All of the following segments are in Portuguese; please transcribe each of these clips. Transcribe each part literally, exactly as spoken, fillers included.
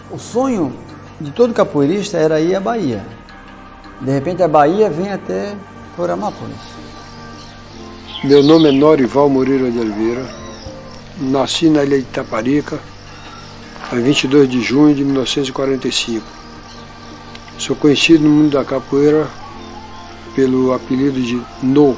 O sonho de todo capoeirista era ir à Bahia. De repente a Bahia vem até Florianópolis. Meu nome é Norival Moreira de Oliveira. Nasci na ilha de Itaparica, a vinte e dois de junho de mil novecentos e quarenta e cinco. Sou conhecido no mundo da capoeira pelo apelido de No.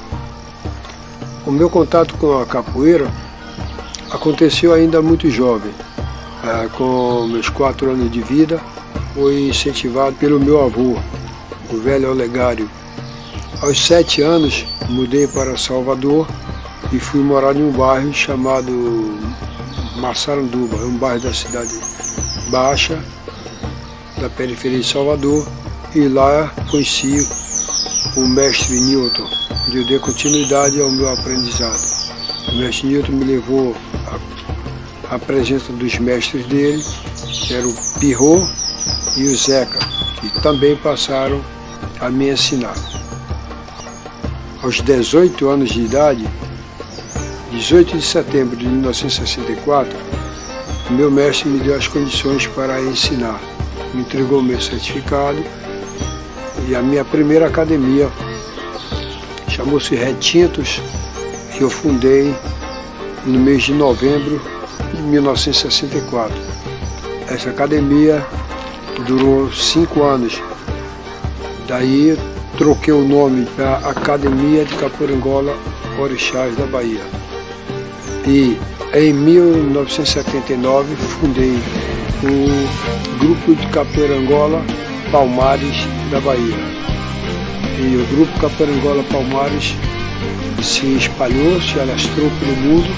O meu contato com a capoeira aconteceu ainda muito jovem. Com meus quatro anos de vida, foi incentivado pelo meu avô, o velho Olegário. Aos sete anos, mudei para Salvador e fui morar em um bairro chamado Massaranduba, um bairro da cidade baixa, da periferia de Salvador, e lá conheci o mestre Newton, onde eu dei continuidade ao meu aprendizado. O mestre Newton me levou a, a presença dos mestres dele, que era o Pirro e o Zeca, que também passaram a me ensinar. Aos dezoito anos de idade, dezoito de setembro de mil novecentos e sessenta e quatro, meu mestre me deu as condições para ensinar. Me entregou meu certificado e a minha primeira academia chamou-se Retintos, que eu fundei no mês de novembro de mil novecentos e sessenta e quatro. Essa academia durou cinco anos. Daí troquei o nome para Academia de Capoeira Angola Orixás da Bahia. E em mil novecentos e setenta e nove fundei o Grupo de Capoeira Angola Palmares da Bahia. E o Grupo Capoeira Angola Palmares se espalhou, se alastrou pelo mundo,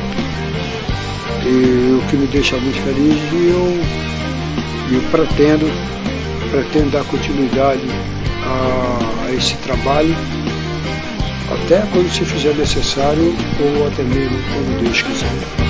e o que me deixa muito feliz, e eu, eu pretendo, pretendo dar continuidade a, a esse trabalho, até quando se fizer necessário, ou até mesmo quando Deus quiser.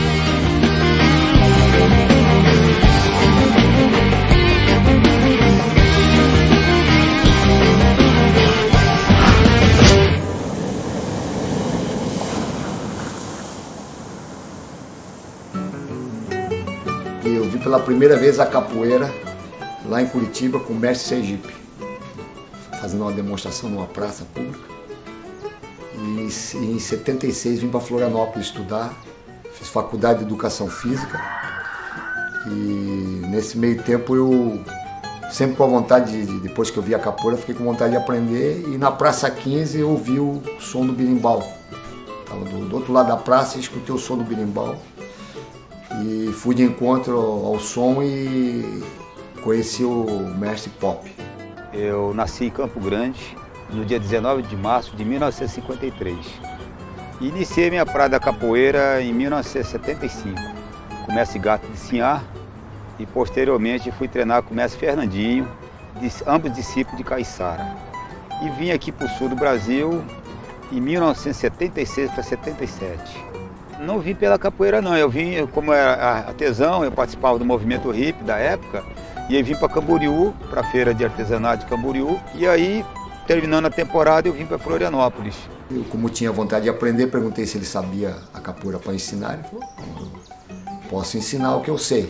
Eu vi pela primeira vez a capoeira lá em Curitiba com o mestre Sergipe, fazendo uma demonstração numa praça pública. E em setenta e seis vim para Florianópolis estudar, fiz faculdade de Educação Física. E nesse meio tempo eu sempre com a vontade, de, depois que eu vi a capoeira, fiquei com vontade de aprender. E na Praça quinze eu ouvi o som do berimbau. Estava do, do outro lado da praça e escutei o som do berimbau. E fui de encontro ao som e conheci o mestre Pop. Eu nasci em Campo Grande no dia dezenove de março de mil novecentos e cinquenta e três. Iniciei minha praia da capoeira em mil novecentos e setenta e cinco, com o mestre Gato de Sinhá, e posteriormente fui treinar com o mestre Fernandinho, ambos discípulos de Caiçara. E vim aqui para o sul do Brasil em mil novecentos e setenta e seis para setenta e sete. Não vim pela capoeira não, eu vim, como era artesão, eu participava do movimento hippie da época, e aí vim para Camboriú, para a feira de artesanato de Camboriú, e aí, terminando a temporada, eu vim para Florianópolis. Eu, como tinha vontade de aprender, perguntei se ele sabia a capoeira para ensinar, ele falou, eu posso ensinar o que eu sei.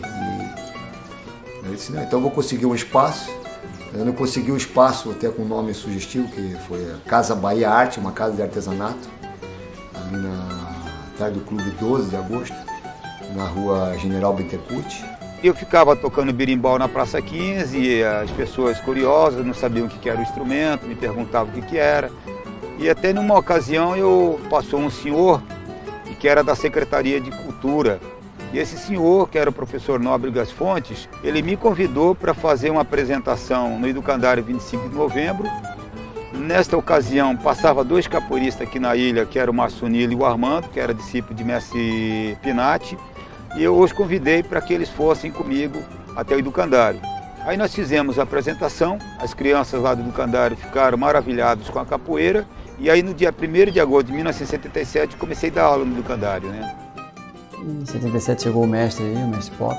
E eu disse, não, então eu vou conseguir um espaço. Eu não consegui um espaço até com um nome sugestivo, que foi a Casa Bahia Arte, uma casa de artesanato, ali na atrás do Clube doze de agosto, na rua General Bittencourt. Eu ficava tocando berimbau na Praça quinze e as pessoas curiosas não sabiam o que era o instrumento, me perguntavam o que era. E até numa ocasião eu passou um senhor que era da Secretaria de Cultura. E esse senhor, que era o professor Nóbrega Fontes, ele me convidou para fazer uma apresentação no Educandário vinte e cinco de novembro. Nesta ocasião, passava dois capoeiristas aqui na ilha, que era o Márcio Nilo e o Armando, que era discípulo de mestre Pinati, e eu os convidei para que eles fossem comigo até o Educandário. Aí nós fizemos a apresentação, as crianças lá do Educandário ficaram maravilhados com a capoeira, e aí no dia primeiro de agosto de mil novecentos e setenta e sete comecei a dar aula no Educandário, né? Em setenta e sete chegou o mestre aí, o mestre Pop,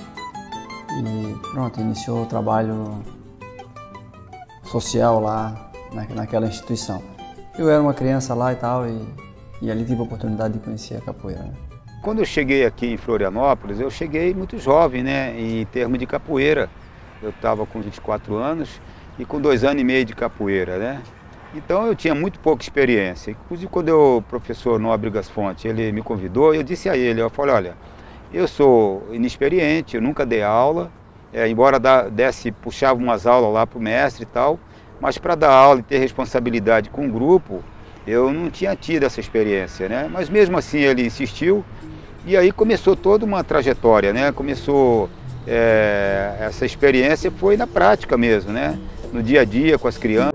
e pronto, iniciou o trabalho social lá, naquela instituição. Eu era uma criança lá e tal, e, e ali tive a oportunidade de conhecer a capoeira, né? Quando eu cheguei aqui em Florianópolis, eu cheguei muito jovem, né, em termos de capoeira. Eu estava com vinte e quatro anos e com dois anos e meio de capoeira, né? Então eu tinha muito pouca experiência. Inclusive quando o professor Nóbregas Fonte, ele me convidou, eu disse a ele, eu falei, olha, eu sou inexperiente, eu nunca dei aula, é, embora da, desse, puxava umas aulas lá para o mestre e tal, mas para dar aula e ter responsabilidade com o grupo, eu não tinha tido essa experiência, né? Mas mesmo assim ele insistiu e aí começou toda uma trajetória, né? Começou, é, essa experiência foi na prática mesmo, né? No dia a dia com as crianças.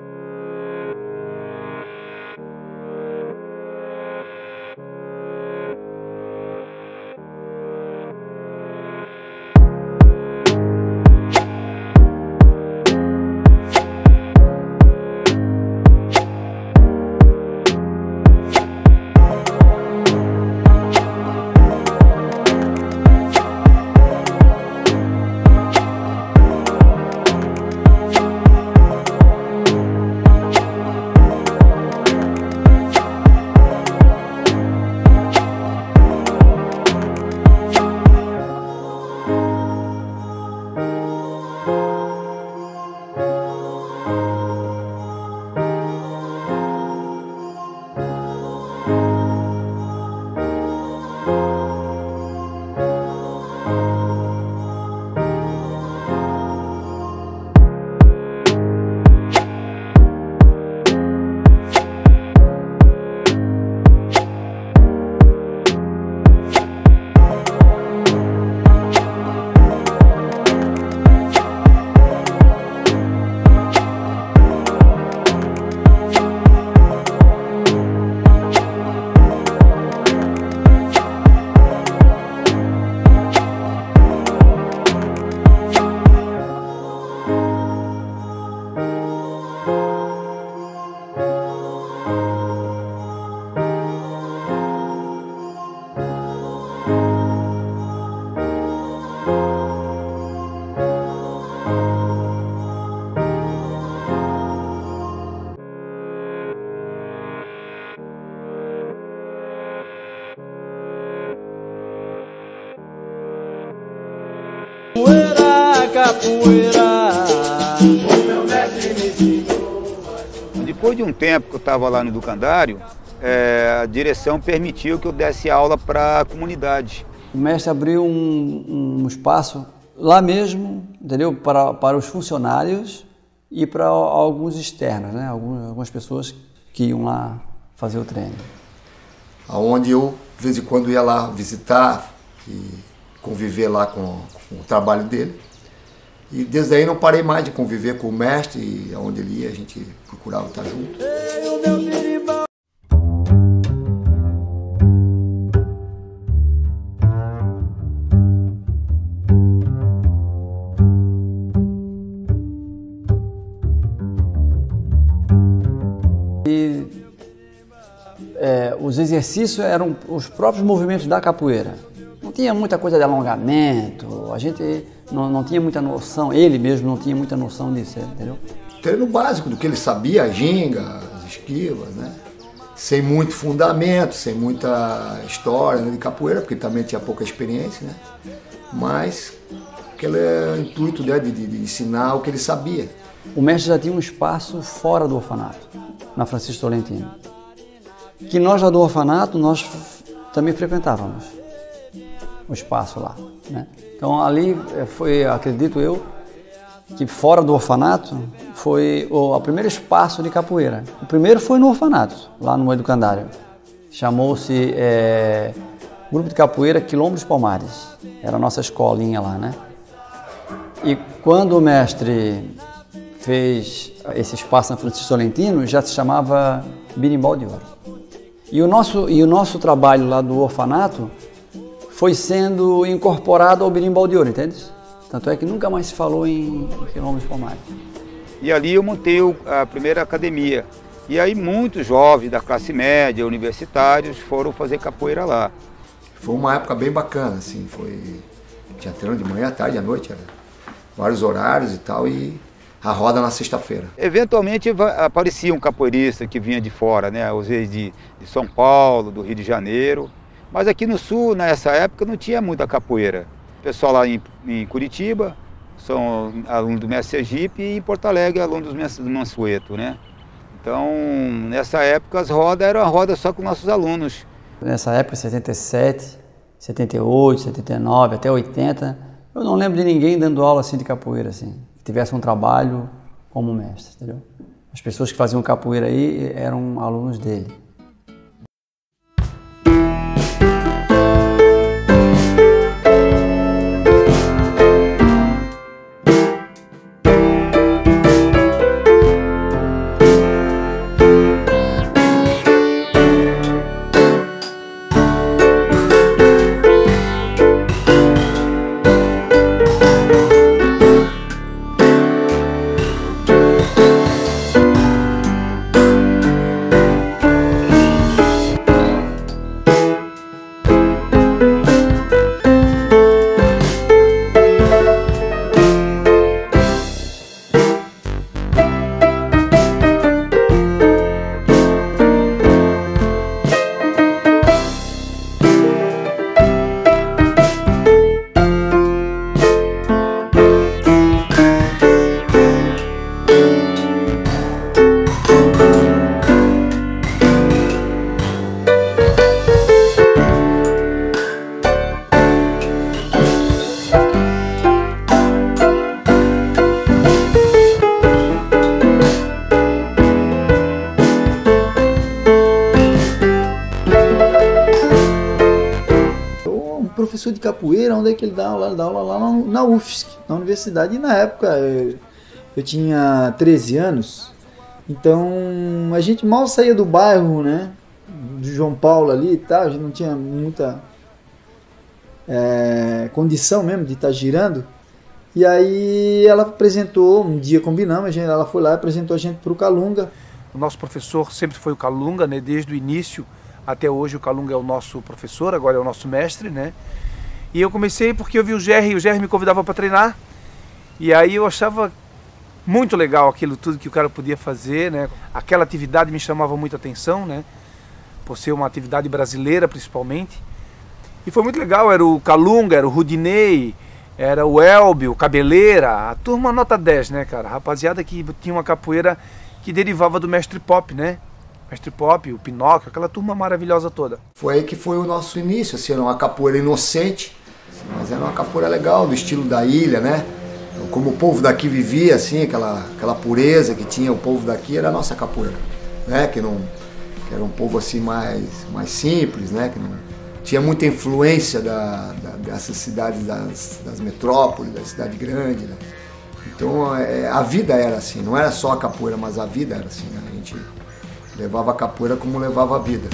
Capoeira, capoeira. Depois de um tempo que eu estava lá no educandário, é, a direção permitiu que eu desse aula para a comunidade. O mestre abriu um, um espaço lá mesmo, entendeu? Para, para os funcionários e para alguns externos, né? Algumas, algumas pessoas que iam lá fazer o treino. Onde eu, de vez em quando, ia lá visitar e conviver lá com, com o trabalho dele. E desde aí não parei mais de conviver com o mestre, e onde ele ia a gente procurava estar junto. E é, os exercícios eram os próprios movimentos da capoeira. Não tinha muita coisa de alongamento, a gente não, não tinha muita noção, ele mesmo não tinha muita noção disso, entendeu? Treino básico do que ele sabia, a ginga, as esquivas, né? Sem muito fundamento, sem muita história, né, de capoeira, porque também tinha pouca experiência, né? Mas aquele intuito, né, de, de, de ensinar o que ele sabia. O mestre já tinha um espaço fora do orfanato, na Francisco Tolentino, que nós lá do orfanato, nós também frequentávamos o espaço lá, né? Então ali foi, acredito eu, que fora do orfanato foi o, o primeiro espaço de capoeira. O primeiro foi no orfanato, lá no educandário. Chamou-se é, Grupo de Capoeira Quilombo dos Palmares. Era a nossa escolinha lá, né? E quando o mestre fez esse espaço na Francisco Tolentino, já se chamava Berimbau de Ouro. E o nosso, e o nosso trabalho lá do orfanato foi sendo incorporado ao Berimbau de Ouro, entende? Tanto é que nunca mais se falou em Quilombo dos Palmares. E ali eu montei a primeira academia. E aí muitos jovens da classe média, universitários, foram fazer capoeira lá. Foi uma época bem bacana, assim, foi... Tinha treino de manhã, à tarde, à noite, era vários horários e tal, e a roda na sexta-feira. Eventualmente aparecia um capoeirista que vinha de fora, né? Às vezes de, de São Paulo, do Rio de Janeiro. Mas aqui no sul, nessa época, não tinha muita capoeira. O pessoal lá em, em Curitiba são alunos do Mestre Sergipe e em Porto Alegre alunos do Mestre Mansueto, né? Então, nessa época, as rodas eram a roda só com nossos alunos. Nessa época, setenta e sete, setenta e oito, setenta e nove, até oitenta, eu não lembro de ninguém dando aula assim de capoeira, assim, que tivesse um trabalho como mestre, entendeu? As pessoas que faziam capoeira aí eram alunos dele. Professor de capoeira, onde é que ele dá aula? Ele dá aula lá na, na U F S C, na universidade. E na época eu, eu tinha treze anos, então a gente mal saía do bairro, né? Do João Paulo ali e tal, a gente não tinha muita é, condição mesmo de estar girando. E aí ela apresentou, um dia combinamos, a gente, ela foi lá e apresentou a gente para o Calunga. O nosso professor sempre foi o Calunga, né? Desde o início até hoje o Calunga é o nosso professor, agora é o nosso mestre, né? E eu comecei porque eu vi o Gerry, e o Gerry me convidava para treinar. E aí eu achava muito legal aquilo tudo que o cara podia fazer, né? Aquela atividade me chamava muita atenção, né? Por ser uma atividade brasileira, principalmente. E foi muito legal, era o Calunga, era o Rudinei, era o Elbio, o Cabeleira, a turma nota dez, né, cara? A rapaziada que tinha uma capoeira que derivava do mestre Pop, né? Mestre Pop, o Pinóquio, aquela turma maravilhosa toda. Foi aí que foi o nosso início, assim, era uma capoeira inocente, mas era uma capoeira legal, do estilo da ilha, né? Como o povo daqui vivia, assim, aquela, aquela pureza que tinha o povo daqui, era a nossa capoeira, né? Que, não, que era um povo assim mais, mais simples, né? Que não tinha muita influência da, da, dessas cidades, das, das metrópoles, da cidade grande, né? Então é, a vida era assim, não era só a capoeira, mas a vida era assim, né? A gente levava a capoeira como levava a vida.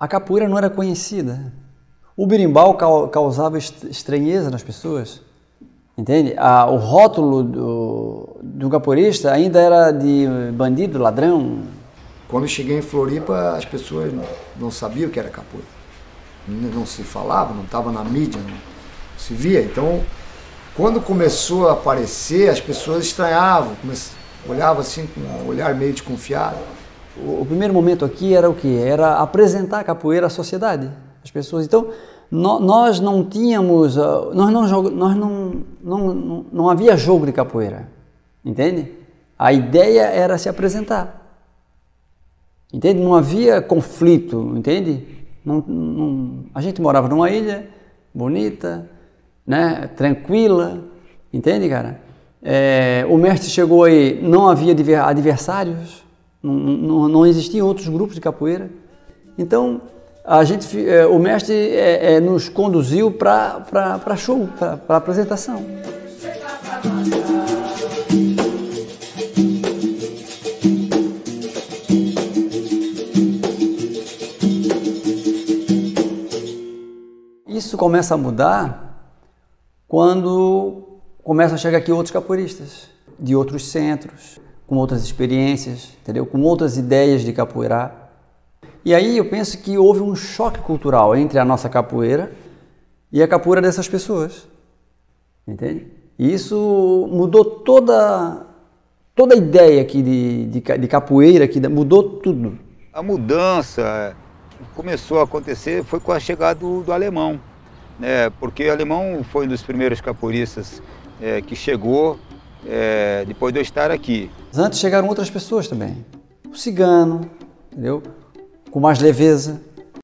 capoeira não era conhecida. O berimbau causava estranheza nas pessoas, entende? Ah, o rótulo do, do capoeirista ainda era de bandido, ladrão. Quando eu cheguei em Floripa, as pessoas não sabiam o que era capoeira. Não se falava, não estava na mídia, não se via. Então, quando começou a aparecer, as pessoas estranhavam, olhavam assim com um olhar meio desconfiado. O, o primeiro momento aqui era o quê? Era apresentar a capoeira à sociedade, às pessoas. Então, no, nós não tínhamos, uh, nós, não, nós não, não, não, não havia jogo de capoeira, entende? A ideia era se apresentar. Entende? Não havia conflito, entende? Não, não, a gente morava numa ilha bonita, né? Tranquila, entende, cara? É, o mestre chegou aí, não havia adversários, não, não, não existiam outros grupos de capoeira. Então, a gente, é, o mestre é, é, nos conduziu para show, para apresentação. Isso começa a mudar quando começam a chegar aqui outros capoeiristas, de outros centros, com outras experiências, entendeu? Com outras ideias de capoeirar. E aí eu penso que houve um choque cultural entre a nossa capoeira e a capoeira dessas pessoas, entende? E isso mudou toda, toda a ideia aqui de, de, de capoeira, aqui, mudou tudo. A mudança começou a acontecer foi com a chegada do, do alemão, né? Porque o alemão foi um dos primeiros capoeiristas é, que chegou é, depois de eu estar aqui. Antes chegaram outras pessoas também, o cigano, entendeu? Com mais leveza.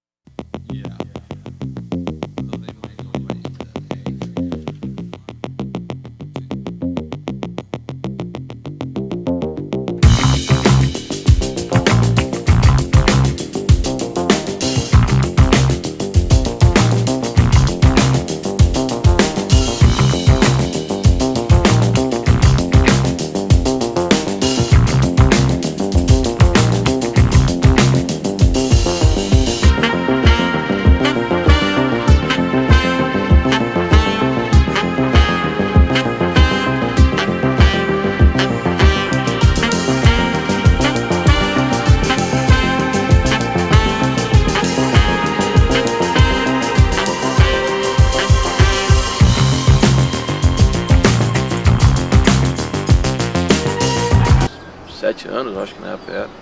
Sete anos, acho que na época era.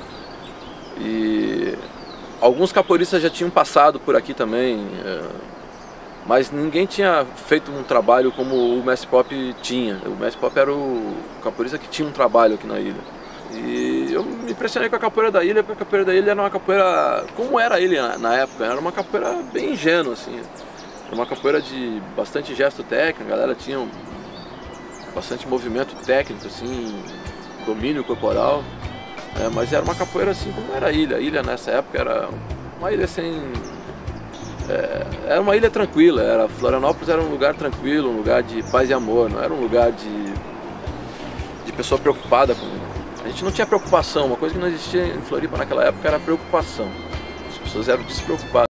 E alguns capoeiristas já tinham passado por aqui também, mas ninguém tinha feito um trabalho como o Mestre Pop tinha. O Mestre Pop era o capoeirista que tinha um trabalho aqui na ilha. E eu me impressionei com a capoeira da ilha, porque a capoeira da ilha era uma capoeira, como era a ilha na época, era uma capoeira bem ingênua, assim. Era uma capoeira de bastante gesto técnico, a galera tinha um, bastante movimento técnico, assim, domínio corporal, é, mas era uma capoeira assim como era a ilha. A ilha nessa época era uma ilha sem... É, era uma ilha tranquila, era, Florianópolis era um lugar tranquilo, um lugar de paz e amor, não era um lugar de, de pessoa preocupada com... A gente não tinha preocupação, uma coisa que não existia em Floripa naquela época era a preocupação. As pessoas eram despreocupadas.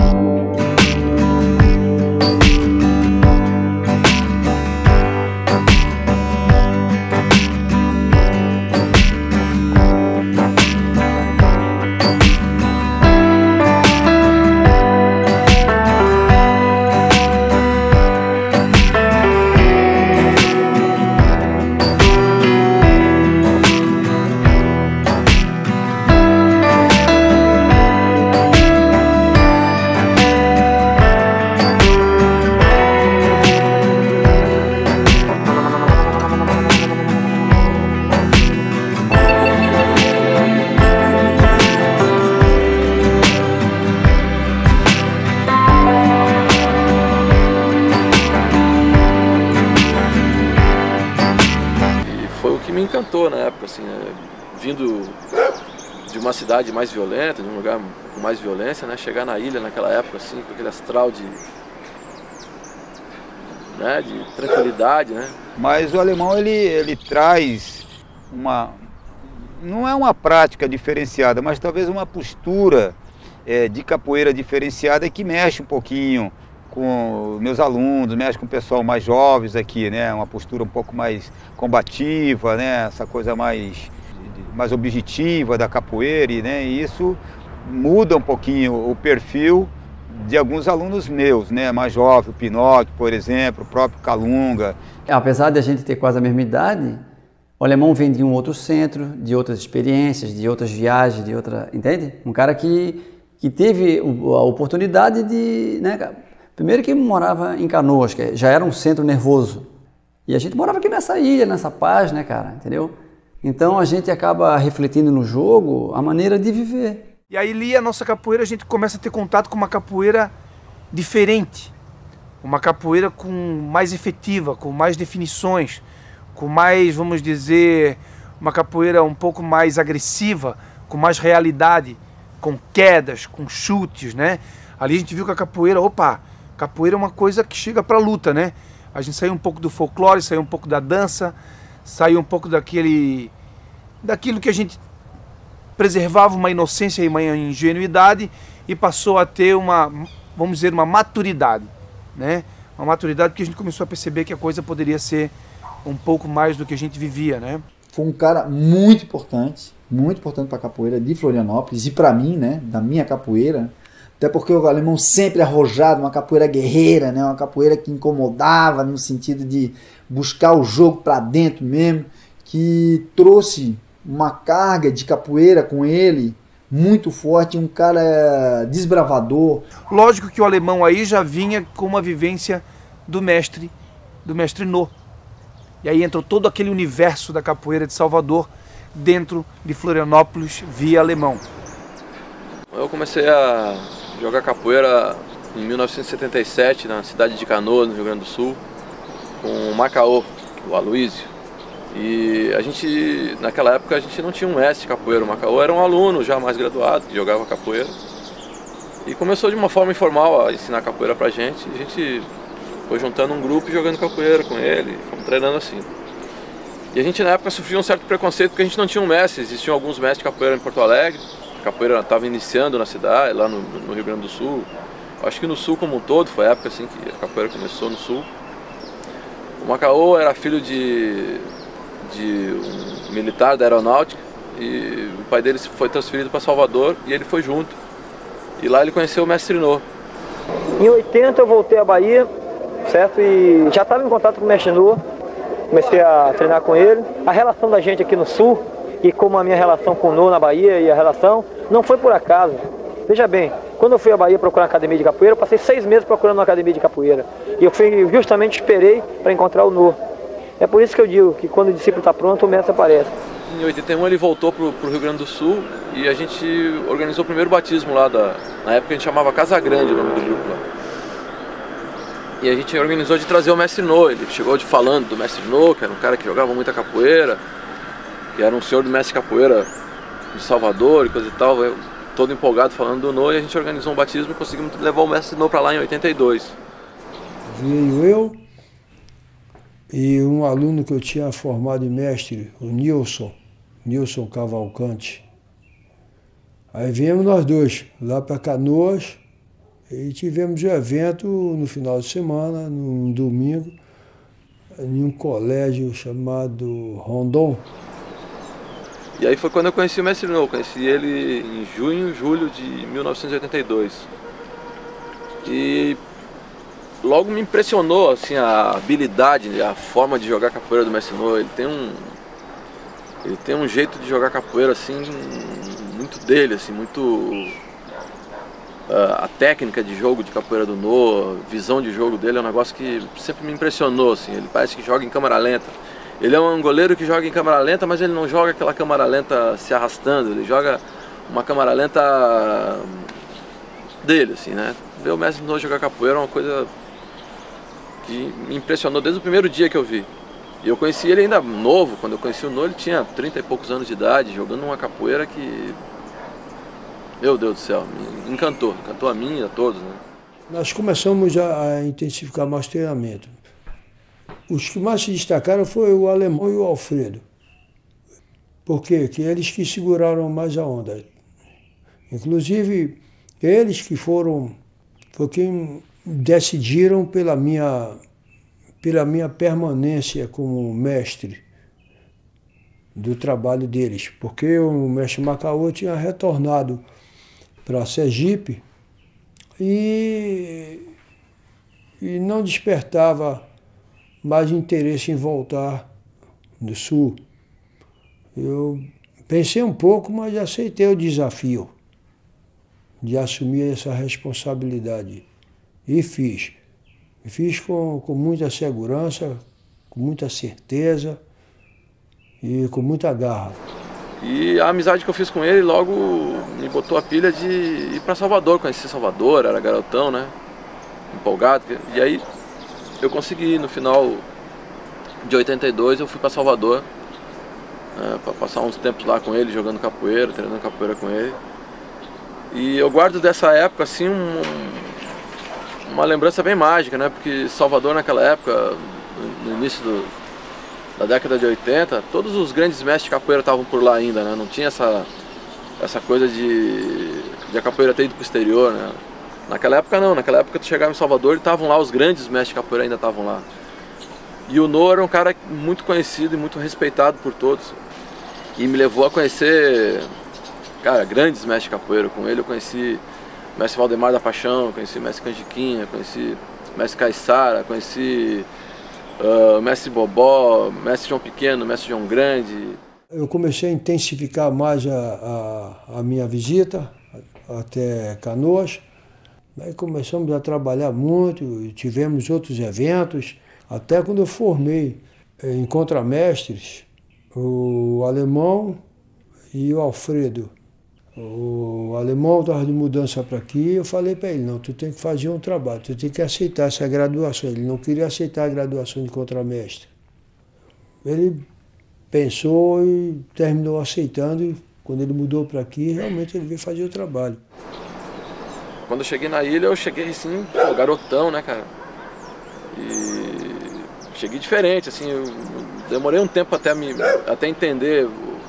Me encantou na época, assim, né? Vindo de uma cidade mais violenta, de um lugar com mais violência, né? Chegar na ilha naquela época, assim, com aquele astral de, né? de tranquilidade, né? Mas o alemão, ele, ele traz uma, não é uma prática diferenciada, mas talvez uma postura é, de capoeira diferenciada e que mexe um pouquinho com meus alunos, mexe com o pessoal mais jovens aqui, né? Uma postura um pouco mais combativa, né? Essa coisa mais, mais objetiva da capoeira, né? E isso muda um pouquinho o perfil de alguns alunos meus, né? Mais jovens, o Pinóquio, por exemplo, o próprio Calunga. Apesar de a gente ter quase a mesma idade, o alemão vem de um outro centro, de outras experiências, de outras viagens, de outra, entende? Um cara que, que teve a oportunidade de, né? Primeiro que morava em Canoas, que já era um centro nervoso. E a gente morava aqui nessa ilha, nessa paz, né, cara? Entendeu? Então a gente acaba refletindo no jogo a maneira de viver. E aí ali a nossa capoeira, a gente começa a ter contato com uma capoeira diferente. Uma capoeira com mais efetiva, com mais definições, com mais, vamos dizer, uma capoeira um pouco mais agressiva, com mais realidade, com quedas, com chutes, né? Ali a gente viu que a capoeira, opa, capoeira é uma coisa que chega para a luta, né? A gente saiu um pouco do folclore, saiu um pouco da dança, saiu um pouco daquele, daquilo que a gente preservava, uma inocência e uma ingenuidade, e passou a ter uma, vamos dizer, uma maturidade, né? Uma maturidade porque a gente começou a perceber que a coisa poderia ser um pouco mais do que a gente vivia, né? Foi um cara muito importante, muito importante para a capoeira de Florianópolis e para mim, né? Da minha capoeira. Até porque o alemão sempre arrojado, uma capoeira guerreira, né? Uma capoeira que incomodava no sentido de buscar o jogo para dentro mesmo, que trouxe uma carga de capoeira com ele muito forte, um cara desbravador. Lógico que o alemão aí já vinha com uma vivência do mestre, do mestre No. E aí entrou todo aquele universo da capoeira de Salvador dentro de Florianópolis via alemão. Eu comecei a jogar capoeira em mil novecentos e setenta e sete na cidade de Canoas, no Rio Grande do Sul, com o Macaô, o Aloísio. E a gente, naquela época, a gente não tinha um mestre de capoeira. O Macaô era um aluno já mais graduado que jogava capoeira. E começou de uma forma informal a ensinar capoeira pra gente. E a gente foi juntando um grupo e jogando capoeira com ele, fomos treinando assim. E a gente na época sofria um certo preconceito porque a gente não tinha um mestre. Existiam alguns mestres de capoeira em Porto Alegre. A capoeira estava iniciando na cidade, lá no, no Rio Grande do Sul. Acho que no Sul como um todo, foi a época assim que a capoeira começou no Sul. O Macaô era filho de, de um militar da aeronáutica e o pai dele foi transferido para Salvador e ele foi junto. E lá ele conheceu o mestre No. Em oitenta eu voltei à Bahia, certo? E já estava em contato com o mestre No, comecei a treinar com ele. A relação da gente aqui no Sul, e como a minha relação com o No na Bahia e a relação, não foi por acaso. Veja bem, quando eu fui à Bahia procurar uma academia de capoeira, eu passei seis meses procurando uma academia de capoeira. E eu fui, justamente esperei para encontrar o No. É por isso que eu digo que quando o discípulo está pronto, o mestre aparece. Em oitenta e um ele voltou para o Rio Grande do Sul e a gente organizou o primeiro batismo lá, da, na época a gente chamava Casa Grande o nome do grupo lá. E a gente organizou de trazer o mestre No, ele chegou de falando do mestre No, que era um cara que jogava muita capoeira, que era um senhor do mestre capoeira de Salvador e coisa e tal, eu, todo empolgado falando do No, e a gente organizou um batismo e conseguimos levar o mestre No para lá em oitenta e dois. Veio eu e um aluno que eu tinha formado em mestre, o Nilson, Nilson Cavalcante. Aí viemos nós dois lá para Canoas e tivemos um evento no final de semana, num domingo, em um colégio chamado Rondon. E aí foi quando eu conheci o mestre No, conheci ele em junho, julho de mil novecentos e oitenta e dois. E logo me impressionou assim, a habilidade, a forma de jogar capoeira do mestre No. Ele tem um, ele tem um jeito de jogar capoeira assim, muito dele, assim, muito uh, a técnica de jogo de capoeira do No, a visão de jogo dele é um negócio que sempre me impressionou. Assim, ele parece que joga em câmera lenta. Ele é um goleiro que joga em câmera lenta, mas ele não joga aquela câmera lenta se arrastando, ele joga uma câmera lenta dele, assim, né? Ver o mestre No jogar capoeira é uma coisa que me impressionou desde o primeiro dia que eu vi. E eu conheci ele ainda novo, quando eu conheci o No ele tinha trinta e poucos anos de idade, jogando uma capoeira que, meu Deus do céu, me encantou, encantou a mim e a todos, né? Nós começamos a, a intensificar mais treinamento. Os que mais se destacaram foi o alemão e o Alfredo. Por quê? Porque eles que seguraram mais a onda. Inclusive, Eles que foram, foi quem decidiram pela minha, pela minha permanência como mestre do trabalho deles, porque o mestre Macaô tinha retornado para Sergipe e, e não despertava mais interesse em voltar do Sul. Eu pensei um pouco, mas aceitei o desafio de assumir essa responsabilidade e fiz. Fiz com, com muita segurança, com muita certeza e com muita garra. E a amizade que eu fiz com ele logo me botou a pilha de ir para Salvador, conhecer Salvador, era garotão, né? Empolgado. E aí eu consegui, no final de oitenta e dois eu fui para Salvador, né, para passar uns tempos lá com ele, jogando capoeira, treinando capoeira com ele. E eu guardo dessa época assim um, uma lembrança bem mágica, né? Porque Salvador naquela época, no início do da década de oitenta, todos os grandes mestres de capoeira estavam por lá ainda, né? Não tinha essa, essa coisa de, de a capoeira ter ido para o exterior, né? Naquela época não, naquela época tu chegava em Salvador e estavam lá, os grandes mestres de capoeira ainda estavam lá. E o Nô era um cara muito conhecido e muito respeitado por todos. E me levou a conhecer, cara, grandes mestres de capoeira. Com ele eu conheci o mestre Valdemar da Paixão, conheci o mestre Canjiquinha, conheci o mestre Caiçara, conheci Uh, mestre Bobó, mestre João Pequeno, mestre João Grande. Eu comecei a intensificar mais a, a, a minha visita até Canoas. Aí começamos a trabalhar muito, e tivemos outros eventos. Até quando eu formei em contramestres, o Alemão e o Alfredo. O Alemão estava de mudança para aqui, eu falei para ele, não, tu tem que fazer um trabalho, tu tem que aceitar essa graduação. Ele não queria aceitar a graduação de contramestre. Ele pensou e terminou aceitando, e quando ele mudou para aqui, realmente ele veio fazer o trabalho. Quando eu cheguei na ilha, eu cheguei assim, pô, garotão, né, cara? E cheguei diferente, assim, eu demorei um tempo até, me, até entender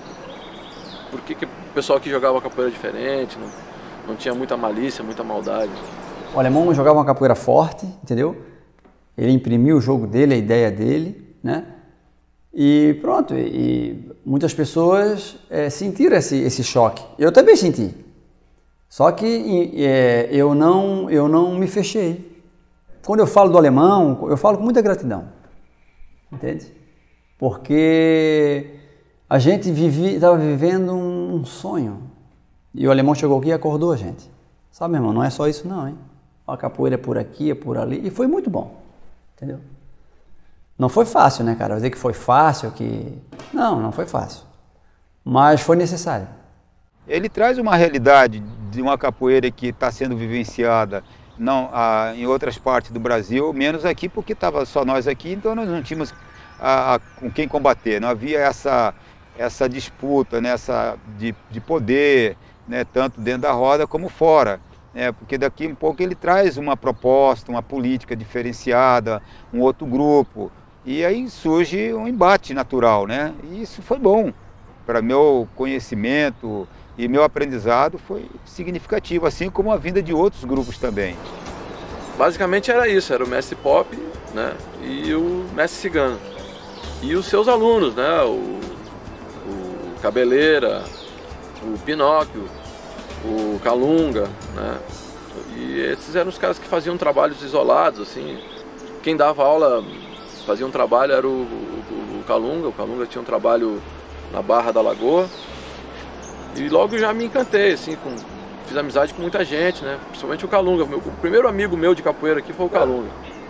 por que, que o pessoal aqui jogava capoeira diferente, não, não tinha muita malícia, muita maldade. O Alemão jogava uma capoeira forte, entendeu? Ele imprimiu o jogo dele, a ideia dele, né? E pronto, e, e muitas pessoas é, sentiram esse, esse choque. Eu também senti. Só que é, eu, não, eu não me fechei. Quando eu falo do Alemão, eu falo com muita gratidão, entende? Porque a gente estava vivendo um sonho. E o Alemão chegou aqui e acordou a gente. Sabe, meu irmão, não é só isso não, hein? A capoeira é por aqui, é por ali. E foi muito bom, entendeu? Não foi fácil, né, cara? Dizer que foi fácil, que... Não, não foi fácil. Mas foi necessário. Ele traz uma realidade de uma capoeira que está sendo vivenciada não, a, em outras partes do Brasil, menos aqui, porque estava só nós aqui, então nós não tínhamos a, a, com quem combater. Não havia essa... essa disputa, né, essa de, de poder, né, tanto dentro da roda como fora, né, porque daqui um pouco ele traz uma proposta, uma política diferenciada, um outro grupo, e aí surge um embate natural, né, e isso foi bom para meu conhecimento e meu aprendizado, foi significativo, assim como a vinda de outros grupos também. Basicamente era isso, era o mestre Pop, né, e o mestre Cigano, e os seus alunos, né, o Cabeleira, o Pinóquio, o Calunga, né? E esses eram os caras que faziam trabalhos isolados, assim. Quem dava aula, fazia um trabalho, era o, o, o Calunga. O Calunga tinha um trabalho na Barra da Lagoa. E logo já me encantei, assim, com, fiz amizade com muita gente, né? Principalmente o Calunga. Meu, o primeiro amigo meu de capoeira aqui foi o Calunga.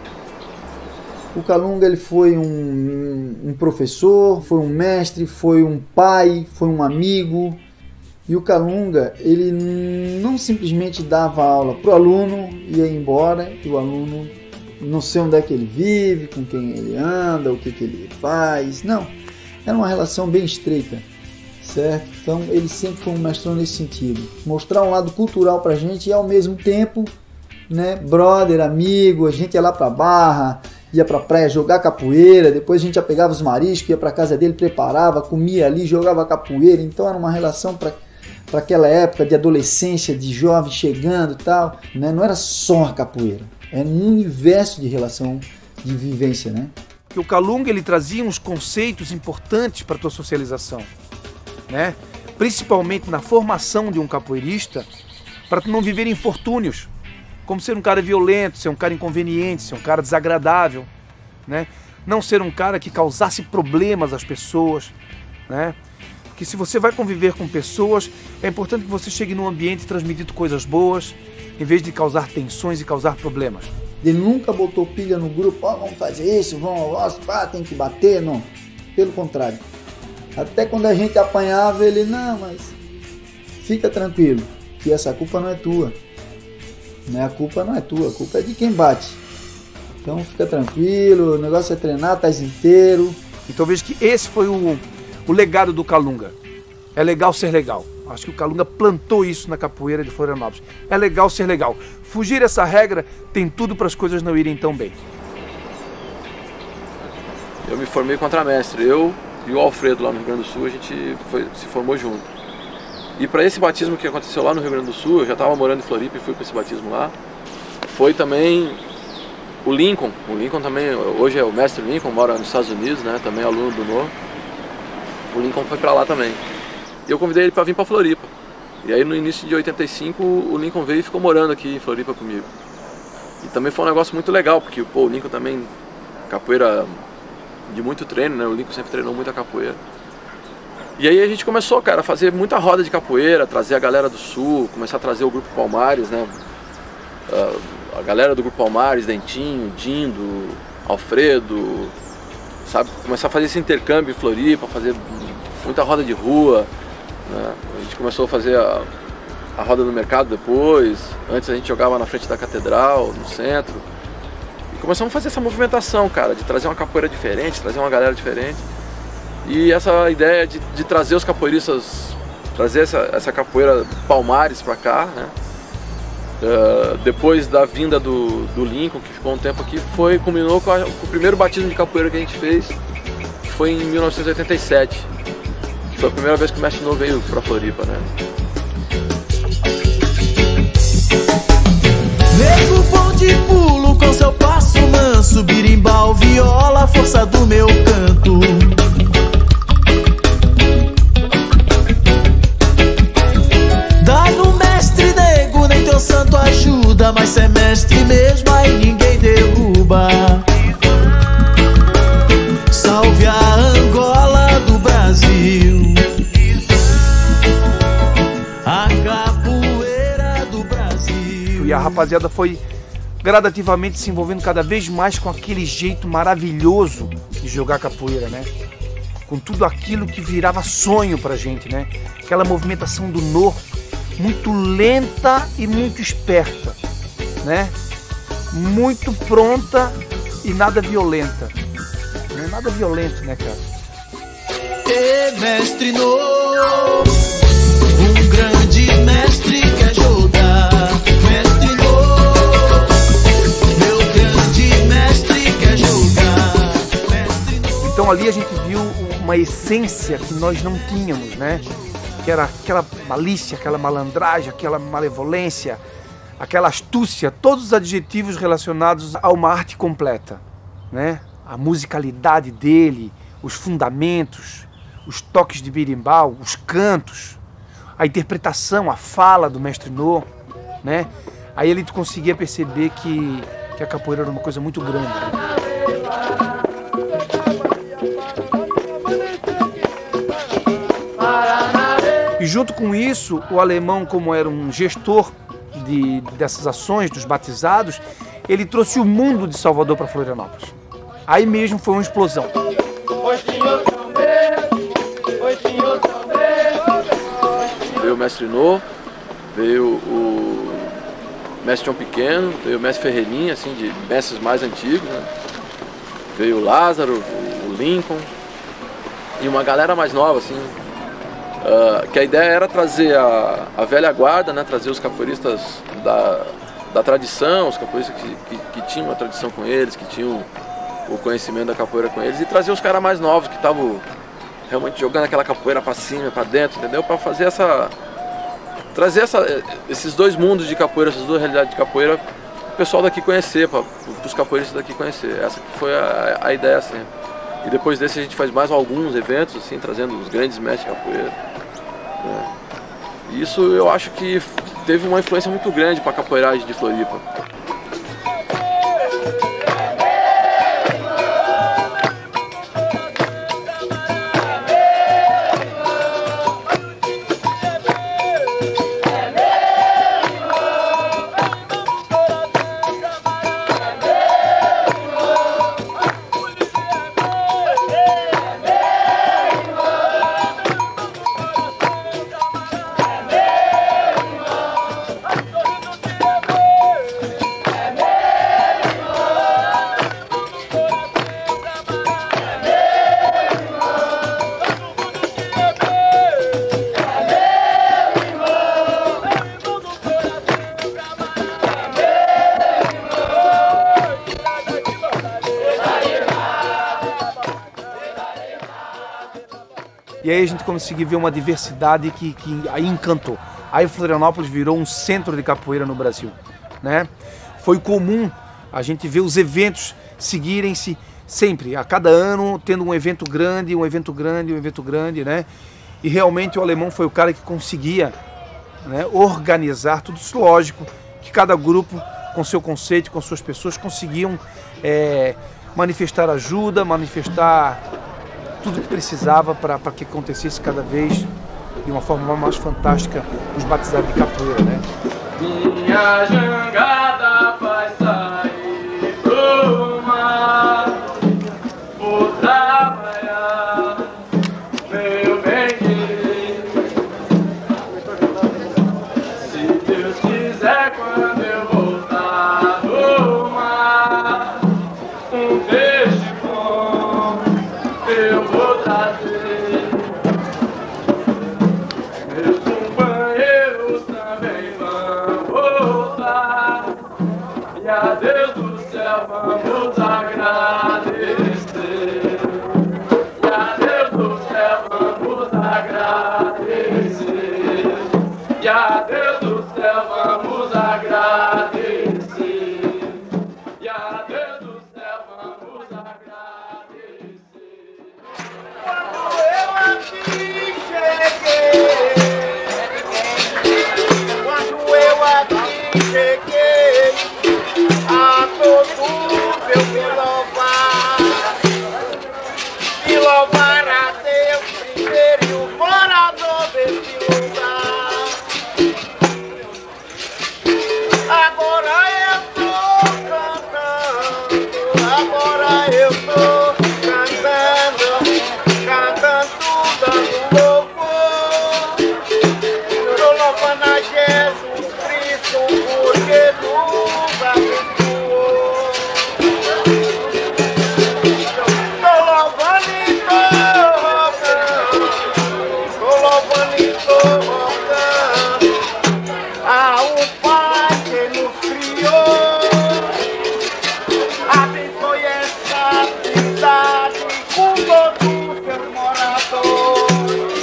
O Calunga ele foi um, um professor, foi um mestre, foi um pai, foi um amigo. E o Calunga, ele não simplesmente dava aula para o aluno, ia embora, e o aluno não sei onde é que ele vive, com quem ele anda, o que, que ele faz. Não, era uma relação bem estreita, certo? Então ele sempre foi um mestrão nesse sentido. Mostrar um lado cultural para a gente e ao mesmo tempo, né, brother, amigo, a gente ia lá para a Barra, ia pra praia jogar capoeira, depois a gente já pegava os mariscos, ia pra casa dele, preparava, comia ali, jogava capoeira, então era uma relação pra, para aquela época de adolescência, de jovem chegando e tal, né? Não era só a capoeira, era um universo de relação, de vivência, né? Que o Calunga ele trazia uns conceitos importantes para a tua socialização, né? Principalmente na formação de um capoeirista, para tu não viver infortúnios, como ser um cara violento, ser um cara inconveniente, ser um cara desagradável, né? Não ser um cara que causasse problemas às pessoas, né? Que se você vai conviver com pessoas, é importante que você chegue num ambiente transmitindo coisas boas, em vez de causar tensões e causar problemas. Ele nunca botou pilha no grupo, ó, oh, vamos fazer isso, vamos, ó, tem que bater, não. Pelo contrário. Até quando a gente apanhava, ele, não, mas fica tranquilo, que essa culpa não é tua. Né? A culpa não é tua, a culpa é de quem bate. Então fica tranquilo, o negócio é treinar, tá inteiro. Então veja que esse foi o, o legado do Calunga. É legal ser legal. Acho que o Calunga plantou isso na capoeira de Florianópolis. É legal ser legal. Fugir essa regra tem tudo para as coisas não irem tão bem. Eu me formei contramestre. Eu e o Alfredo lá no Rio Grande do Sul, a gente foi, se formou junto. E para esse batismo que aconteceu lá no Rio Grande do Sul, eu já estava morando em Floripa e fui para esse batismo lá, foi também o Lincoln. O Lincoln também, hoje é o mestre Lincoln, mora nos Estados Unidos, né? Também é aluno do Novo. O Lincoln foi para lá também. E eu convidei ele para vir para Floripa. E aí no início de oitenta e cinco o Lincoln veio e ficou morando aqui em Floripa comigo. E também foi um negócio muito legal, porque pô, o Lincoln também, capoeira de muito treino, né? O Lincoln sempre treinou muita capoeira. E aí a gente começou, cara, a fazer muita roda de capoeira, trazer a galera do Sul, começar a trazer o Grupo Palmares, né? Uh, a galera do Grupo Palmares, Dentinho, Dindo, Alfredo, sabe? Começar a fazer esse intercâmbio em Floripa, fazer muita roda de rua, né? A gente começou a fazer a, a roda no mercado depois, antes a gente jogava na frente da catedral, no centro. E começamos a fazer essa movimentação, cara, de trazer uma capoeira diferente, trazer uma galera diferente. E essa ideia de, de trazer os capoeiristas, trazer essa, essa capoeira Palmares pra cá, né? Uh, depois da vinda do, do Lincoln, que ficou um tempo aqui, foi, culminou com, a, com o primeiro batismo de capoeira que a gente fez, que foi em mil novecentos e oitenta e sete. Foi a primeira vez que o Mestre No veio pra Floripa, né? Nego bom de pulo com seu passo manso, birimbau, viola, força do meu canto. Dá no mestre nego, nem teu santo ajuda, mas cê é mestre mesmo, aí ninguém derruba. Salve a Angola do Brasil, a capoeira do Brasil. E a rapaziada foi gradativamente se envolvendo cada vez mais com aquele jeito maravilhoso de jogar capoeira, né? Com tudo aquilo que virava sonho pra gente, né? Aquela movimentação do nó, muito lenta e muito esperta, né? Muito pronta e nada violenta. Não é nada violento, né, cara? E mestre No, um grande mestre quer jogar. Mestre No, meu grande mestre quer jogar. Mestre No. Então ali a gente viu uma essência que nós não tínhamos, né? Que era aquela malícia, aquela malandragem, aquela malevolência, aquela astúcia, todos os adjetivos relacionados a uma arte completa, né? A musicalidade dele, os fundamentos, os toques de berimbau, os cantos, a interpretação, a fala do Mestre No, né? Aí ele conseguia perceber que, que a capoeira era uma coisa muito grande, né? E junto com isso, o alemão, como era um gestor de, dessas ações, dos batizados, ele trouxe o mundo de Salvador para Florianópolis. Aí mesmo foi uma explosão. Veio o Mestre No, veio o Mestre João Pequeno, veio o Mestre Ferreirinha, assim, de mestres mais antigos, né? Veio o Lázaro, o Lincoln e uma galera mais nova, assim. Uh, que a ideia era trazer a, a velha guarda, né, trazer os capoeiristas da, da tradição, os capoeiristas que, que, que tinham a tradição com eles, que tinham o conhecimento da capoeira com eles, e trazer os caras mais novos que estavam realmente jogando aquela capoeira para cima, para dentro, entendeu? Para fazer essa, trazer essa, esses dois mundos de capoeira, essas duas realidades de capoeira, o pessoal daqui conhecer, para os capoeiristas daqui conhecer. Essa que foi a, a ideia sempre. E depois desse a gente faz mais alguns eventos, assim, trazendo os grandes mestres de capoeira. Né? E isso eu acho que teve uma influência muito grande para a capoeiragem de Floripa. E aí a gente conseguiu ver uma diversidade que, que aí encantou. Aí Florianópolis virou um centro de capoeira no Brasil, né? Foi comum a gente ver os eventos seguirem-se sempre, a cada ano tendo um evento grande, um evento grande, um evento grande, né? E realmente o alemão foi o cara que conseguia, né, organizar tudo isso. Lógico que cada grupo com seu conceito, com suas pessoas conseguiam é, manifestar ajuda, manifestar tudo que precisava para que acontecesse cada vez de uma forma mais fantástica os batizados de capoeira, né? Minha jangada vai sair pro mar, vou trabalhar, meu bem querer. Se Deus quiser, quando eu voltar do mar, um peixe bom eu vou trazer. Meus companheiros também vão voltar, e a Deus do céu vamos agradecer. E a Deus do céu vamos agradecer. E a Deus do céu vamos agradecer. E a Deus do céu vamos agradecer. Quando eu aqui cheguei, quando eu aqui cheguei, a todos eu me louvar, me louvar a Deus primeiro e o morador desse lugar. Agora eu tô cantando, agora eu tô cantando, cantando, dando louvor. Tô louvando a Jesus Cristo porque nos abençoou. Tô louvando e tô rogando, tô louvando e tô rogando a um Pai que nos criou. Abençoe essa cidade com todos os seus moradores.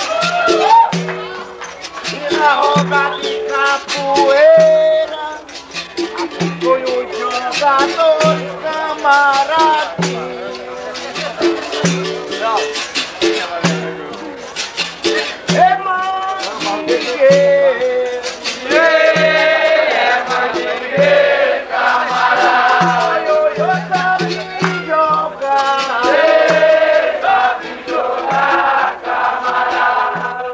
E na roda de capoeira, abençoe os jogadores, camaradas. Irmão de guerreiro, irmão de guerreiro, camarada. Eu sabe jogar, sabe jogar, camarada.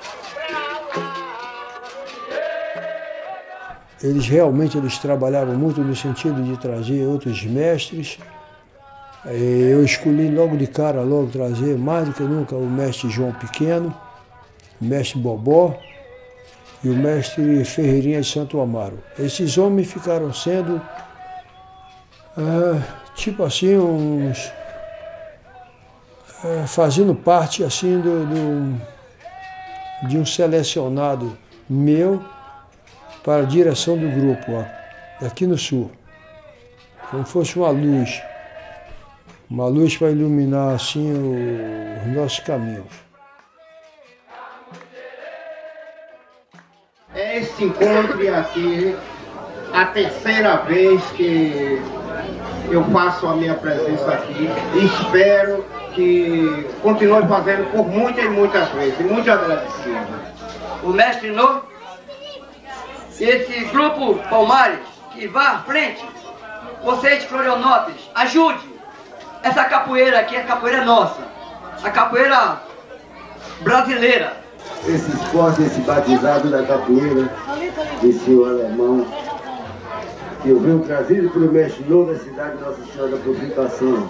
Eles realmente eles trabalhavam muito no sentido de trazer outros mestres. Eu escolhi logo de cara, logo trazer mais do que nunca o mestre João Pequeno, o mestre Bobó e o mestre Ferreirinha de Santo Amaro. Esses homens ficaram sendo, ah, tipo assim, uns, ah, fazendo parte assim do, do, de um selecionado meu para a direção do grupo, ó, aqui no Sul, como fosse uma luz, uma luz para iluminar assim o, os nossos caminhos. se encontre aqui a terceira vez que eu faço a minha presença aqui e espero que continue fazendo por muitas e muitas vezes, muito agradecido. O mestre Nô, esse grupo Palmares, que vá à frente, vocês Florianópolis, ajude essa capoeira aqui, a capoeira nossa, a capoeira brasileira. Esse esporte, esse batizado da capoeira, desse senhor alemão, que eu venho trazido pelo mestre Nô da cidade de Nossa Senhora da Purificação.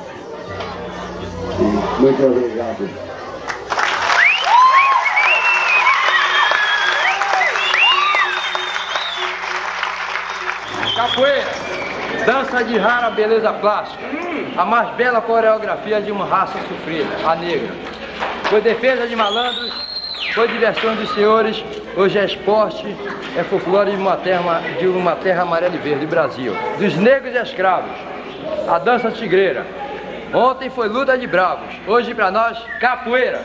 Muito obrigado. Capoeira, dança de rara beleza plástica, a mais bela coreografia de uma raça sofrida, a negra. Foi defesa de malandros, foi diversão de senhores, hoje é esporte, é folclore de uma terra, de uma terra amarela e verde, Brasil. Dos negros e escravos, a dança tigreira. Ontem foi luta de bravos, hoje para nós, capoeira.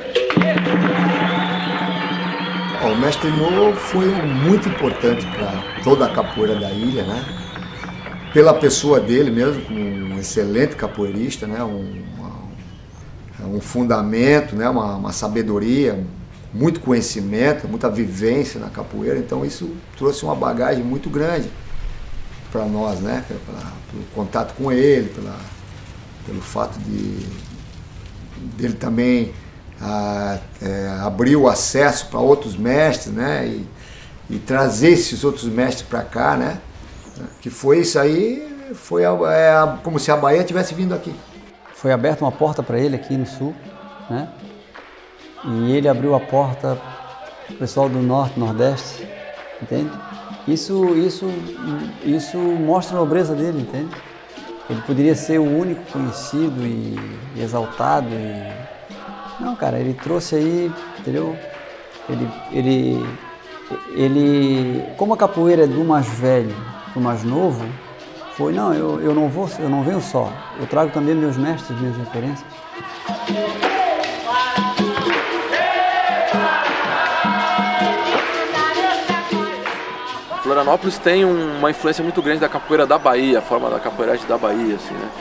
O mestre Nô foi muito importante para toda a capoeira da ilha, né? Pela pessoa dele mesmo, um excelente capoeirista, né? um, uma, um fundamento, né? uma, uma sabedoria, muito conhecimento, muita vivência na capoeira, então isso trouxe uma bagagem muito grande para nós, né? Pela, pelo contato com ele, pela, pelo fato de dele também a, é, abrir o acesso para outros mestres, né? E, e trazer esses outros mestres para cá, né? Que foi isso aí, foi a, é, a, como se a Bahia tivesse vindo aqui. Foi aberta uma porta para ele aqui no sul, né? E ele abriu a porta para o pessoal do norte, nordeste, entende? Isso, isso, isso mostra a nobreza dele, entende? Ele poderia ser o único conhecido e, e exaltado. E... Não, cara, ele trouxe aí, entendeu? Ele, ele, ele, como a capoeira é do mais velho para o mais novo, foi, não, eu, eu não vou, eu não venho só, eu trago também meus mestres, minhas referências. Florianópolis tem uma influência muito grande da capoeira da Bahia, a forma da capoeiragem da Bahia, assim, né?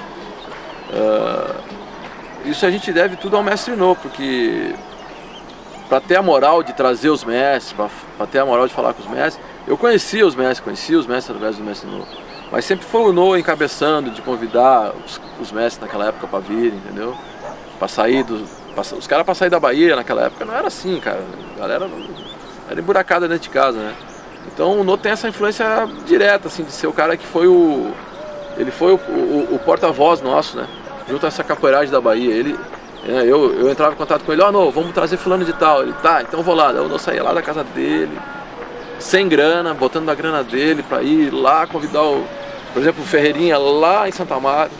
Uh, isso a gente deve tudo ao mestre Nô, porque para ter a moral de trazer os mestres, para ter a moral de falar com os mestres, eu conhecia os mestres, conhecia os mestres através do mestre Nô, mas sempre foi o Nô encabeçando de convidar os, os mestres naquela época para vir, entendeu? Para sair do, pra, os caras para sair da Bahia naquela época não era assim, cara, a galera não, era emburacada dentro de casa, né? Então o Nô tem essa influência direta, assim, de ser o cara que foi o... Ele foi o, o, o porta-voz nosso, né? Junto a essa capoeiragem da Bahia. Ele, é, eu, eu entrava em contato com ele, ó, oh, Nô, vamos trazer fulano de tal. Ele, tá, então vou lá. Eu não saía lá da casa dele, sem grana, botando a grana dele pra ir lá convidar, o, por exemplo, o Ferreirinha lá em Santa Amaro,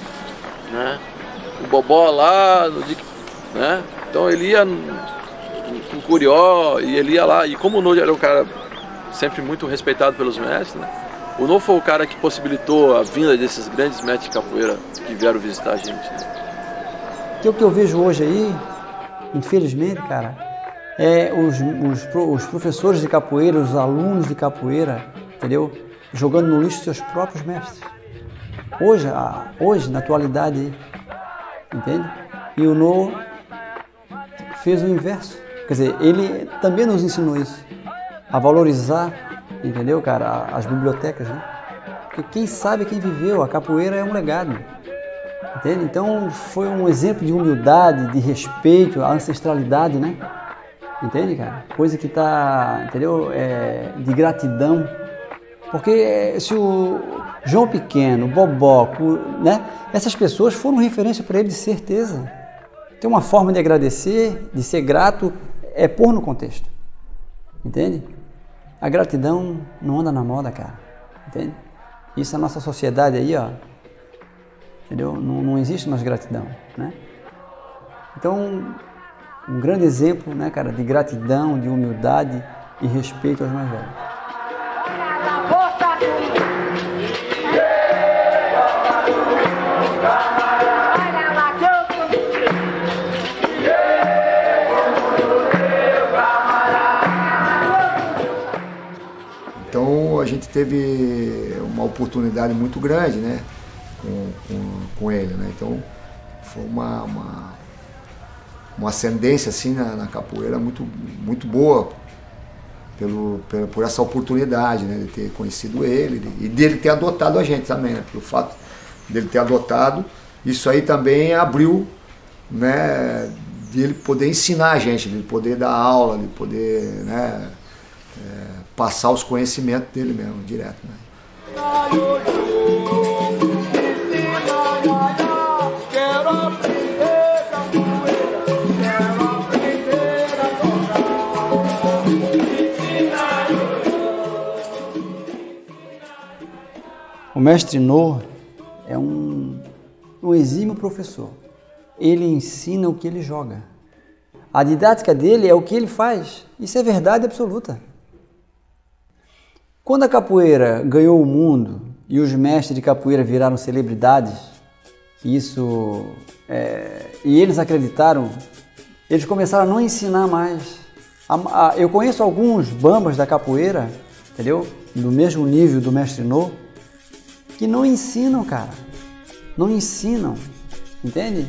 né? O Bobó lá, no, né? Então ele ia com o Curió e ele ia lá. E como o Nô era um cara sempre muito respeitado pelos mestres, né? O Nô foi o cara que possibilitou a vinda desses grandes mestres de capoeira que vieram visitar a gente, né? Que o que eu vejo hoje aí, infelizmente, cara, é os, os, os professores de capoeira, os alunos de capoeira, entendeu? Jogando no lixo seus próprios mestres. Hoje, hoje na atualidade, entende? E o Nô fez o inverso. Quer dizer, ele também nos ensinou isso. A valorizar, entendeu, cara, as bibliotecas, né? Porque quem sabe quem viveu, a capoeira é um legado, entende? Então foi um exemplo de humildade, de respeito, à ancestralidade, né? Entende, cara? Coisa que tá, entendeu? É, de gratidão. Porque se o João Pequeno, o Bobó, né? Essas pessoas foram referência para ele de certeza. Tem uma forma de agradecer, de ser grato, é pôr no contexto, entende? A gratidão não anda na moda, cara, entende? Isso na nossa sociedade aí, ó, entendeu? Não, não existe mais gratidão, né? Então, um grande exemplo, né, cara, de gratidão, de humildade e respeito aos mais velhos. gente teve uma oportunidade muito grande, né, com, com, com ele, né? Então foi uma, uma, uma ascendência assim na, na capoeira muito, muito boa pelo, pelo, por essa oportunidade, né, de ter conhecido ele e dele ter adotado a gente também, né? Pelo fato dele ter adotado, isso aí também abriu, né, de ele poder ensinar a gente, de poder dar aula, de poder, né, é, passar os conhecimentos dele mesmo, direto, né? O mestre Nô é um, um exímio professor. Ele ensina o que ele joga. A didática dele é o que ele faz. Isso é verdade absoluta. Quando a capoeira ganhou o mundo e os mestres de capoeira viraram celebridades, isso, é, e eles acreditaram, eles começaram a não ensinar mais. A, a, eu conheço alguns bambas da capoeira, entendeu? Do mesmo nível do mestre Nô, que não ensinam, cara. Não ensinam, entende?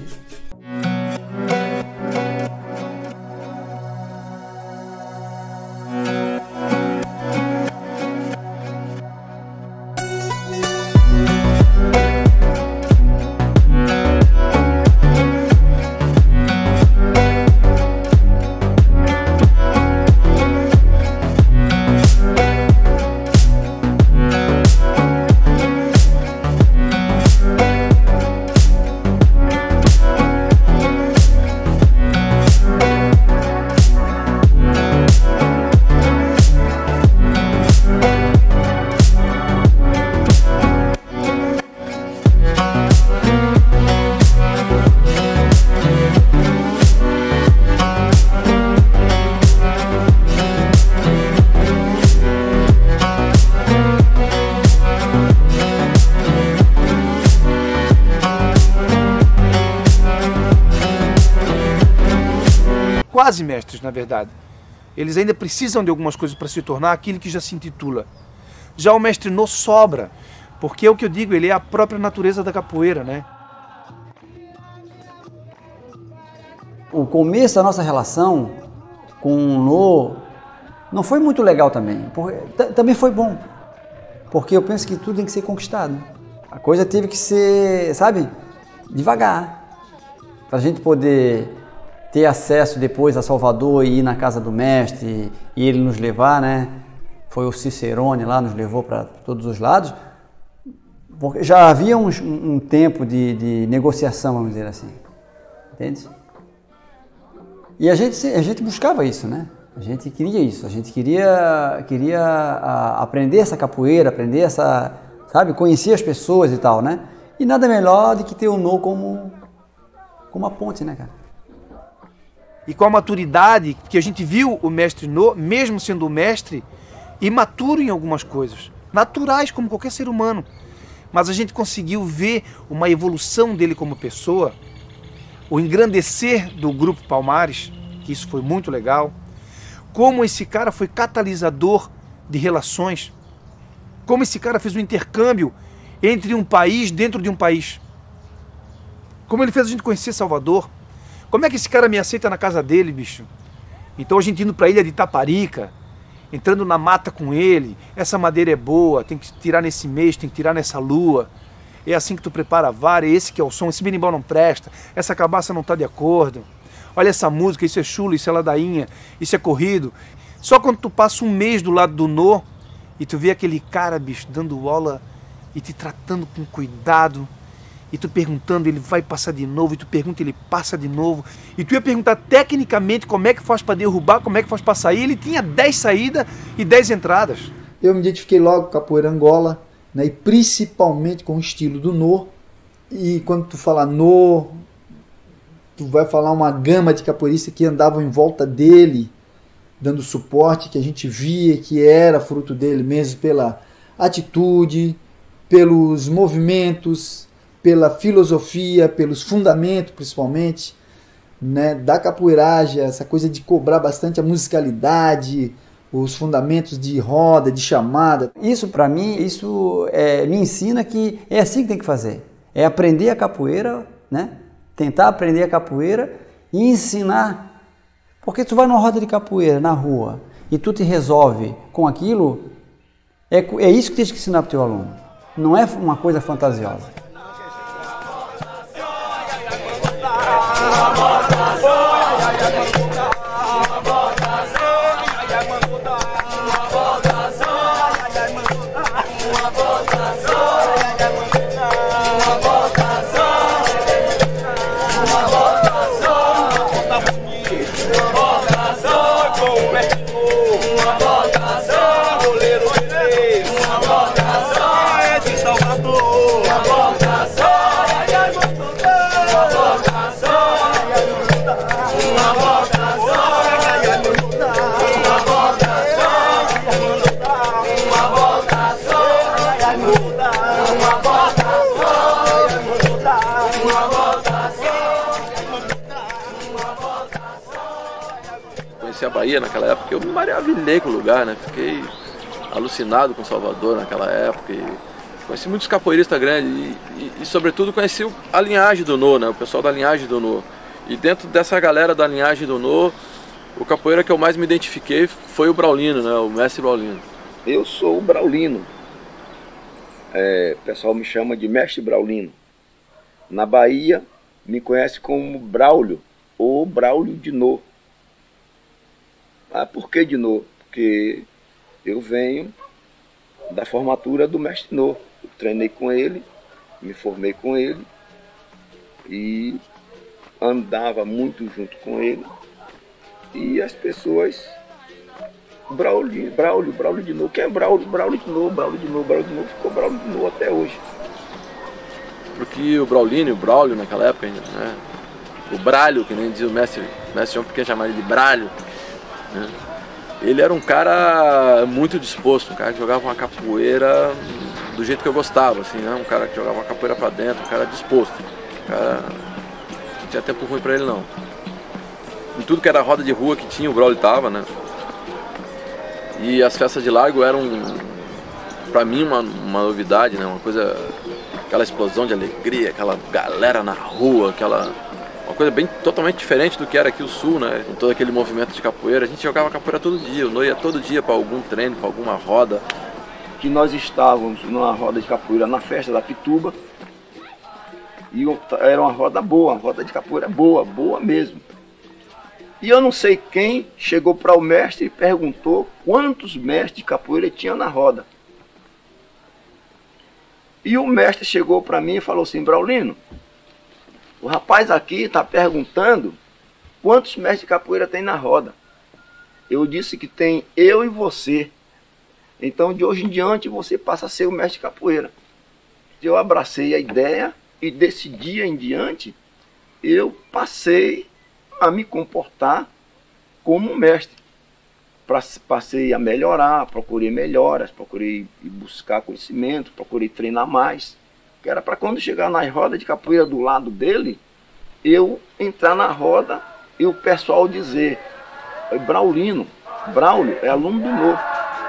Quase mestres, na verdade. Eles ainda precisam de algumas coisas para se tornar aquilo que já se intitula. Já o mestre Nô sobra, porque é o que eu digo, ele é a própria natureza da capoeira, né? O começo da nossa relação com o Nô não foi muito legal também. Também foi bom, porque eu penso que tudo tem que ser conquistado. A coisa teve que ser, sabe, devagar, para a gente poder ter acesso depois a Salvador e ir na casa do mestre e ele nos levar, né? Foi o Cicerone lá, nos levou para todos os lados. Porque já havia um, um tempo de, de negociação, vamos dizer assim, entende? E a gente, a gente buscava isso, né? A gente queria isso, a gente queria, queria a, aprender essa capoeira, aprender essa, sabe, conhecer as pessoas e tal, né? E nada melhor do que ter o Nô como, como a ponte, né, cara? E com a maturidade que a gente viu o mestre Nô, mesmo sendo o mestre, imaturo em algumas coisas, naturais como qualquer ser humano. Mas a gente conseguiu ver uma evolução dele como pessoa, o engrandecer do Grupo Palmares, que isso foi muito legal, como esse cara foi catalisador de relações, como esse cara fez um intercâmbio entre um país dentro de um país, como ele fez a gente conhecer Salvador. Como é que esse cara me aceita na casa dele, bicho? Então a gente indo para a ilha de Itaparica, entrando na mata com ele, essa madeira é boa, tem que tirar nesse mês, tem que tirar nessa lua, é assim que tu prepara a vara, é esse que é o som, esse berimbau não presta, essa cabaça não tá de acordo, olha essa música, isso é chulo, isso é ladainha, isso é corrido. Só quando tu passa um mês do lado do Nô e tu vê aquele cara, bicho, dando aula e te tratando com cuidado, e tu perguntando, ele vai passar de novo, e tu pergunta, ele passa de novo, e tu ia perguntar tecnicamente como é que faz para derrubar, como é que faz para sair, ele tinha dez saídas e dez entradas. Eu me identifiquei logo com a capoeira Angola, né, e principalmente com o estilo do Nô, e quando tu fala Nô, tu vai falar uma gama de capoeiristas que andavam em volta dele, dando suporte, que a gente via que era fruto dele mesmo, pela atitude, pelos movimentos, pela filosofia, pelos fundamentos principalmente, né, da capoeiragem, essa coisa de cobrar bastante a musicalidade, os fundamentos de roda, de chamada. Isso, para mim, isso é, me ensina que é assim que tem que fazer. É aprender a capoeira, né? Tentar aprender a capoeira e ensinar. Porque tu vai numa roda de capoeira na rua e tu te resolve com aquilo, é, é isso que tens que ensinar para o teu aluno. Não é uma coisa fantasiosa. Conheci a Bahia naquela época, eu me maravilhei com o lugar, né? Fiquei alucinado com Salvador naquela época. E conheci muitos capoeiristas grandes e, e, e sobretudo, conheci a linhagem do Nô, né? O pessoal da linhagem do Nô. E dentro dessa galera da linhagem do Nô, o capoeira que eu mais me identifiquei foi o Braulino, né? O mestre Braulino. Eu sou o Braulino. É, o pessoal me chama de mestre Braulino. Na Bahia, me conhece como Braulio ou Braulio de Nô. Ah, por que de Nô? Porque eu venho da formatura do mestre Nô. Eu treinei com ele, me formei com ele e andava muito junto com ele. E as pessoas... Braulio, Braulio, Braulio de Nô. Quem é Braulio? Braulio de Nô, Braulio de Nô, Braulio de Nô. Ficou Braulio de Nô até hoje. Porque o Braulino e o Braulio naquela época, né? O Bralho, que nem dizia o mestre, o mestre João Pequeno chamava ele de Bralho, né? Ele era um cara muito disposto, um cara que jogava uma capoeira do jeito que eu gostava, assim, né? Um cara que jogava uma capoeira pra dentro, um cara disposto. Um cara... Não tinha tempo ruim pra ele, não. Em tudo que era roda de rua que tinha, o Braulio tava, né? E as festas de largo eram, pra mim, uma, uma novidade, né? Uma coisa... Aquela explosão de alegria, aquela galera na rua, aquela... Uma coisa bem totalmente diferente do que era aqui o Sul, né? Com todo aquele movimento de capoeira. A gente jogava capoeira todo dia, o Nô ia todo dia para algum treino, para alguma roda. Que nós estávamos numa roda de capoeira na festa da Pituba. E era uma roda boa, uma roda de capoeira boa, boa mesmo. E eu não sei quem chegou para o mestre e perguntou quantos mestres de capoeira tinha na roda. E o mestre chegou para mim e falou assim: Braulino, o rapaz aqui está perguntando quantos mestres de capoeira tem na roda. Eu disse que tem eu e você. Então de hoje em diante você passa a ser o mestre de capoeira. Eu abracei a ideia e desse dia em diante eu passei a me comportar como mestre. Passei a melhorar, procurei melhoras, procurei buscar conhecimento, procurei treinar mais. Que era para quando chegar na roda de capoeira do lado dele, eu entrar na roda e o pessoal dizer: Braulino, Braulio é aluno do Nô.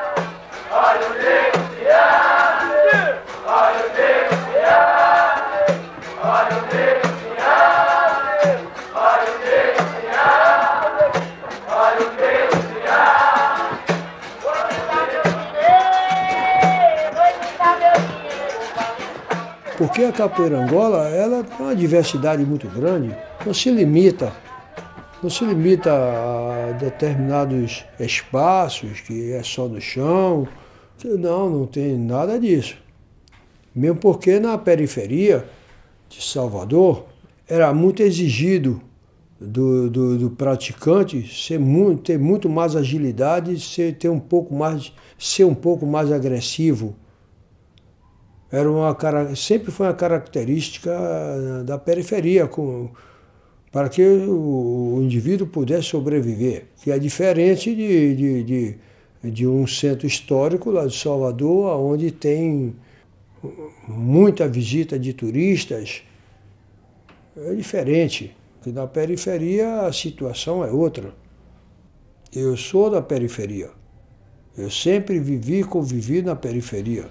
Porque a capoeira Angola, ela tem uma diversidade muito grande, não se limita, não se limita a determinados espaços, que é só no chão, não, não tem nada disso. Mesmo porque na periferia de Salvador, era muito exigido do, do, do praticante ser muito, ter muito mais agilidade, ser, ter um pouco mais, ser um pouco mais agressivo. Era uma, sempre foi uma característica da periferia, com, para que o, o indivíduo pudesse sobreviver, que é diferente de, de, de, de um centro histórico lá de Salvador, onde tem muita visita de turistas. É diferente, porque na periferia a situação é outra. Eu sou da periferia, Eu sempre vivi e convivi na periferia.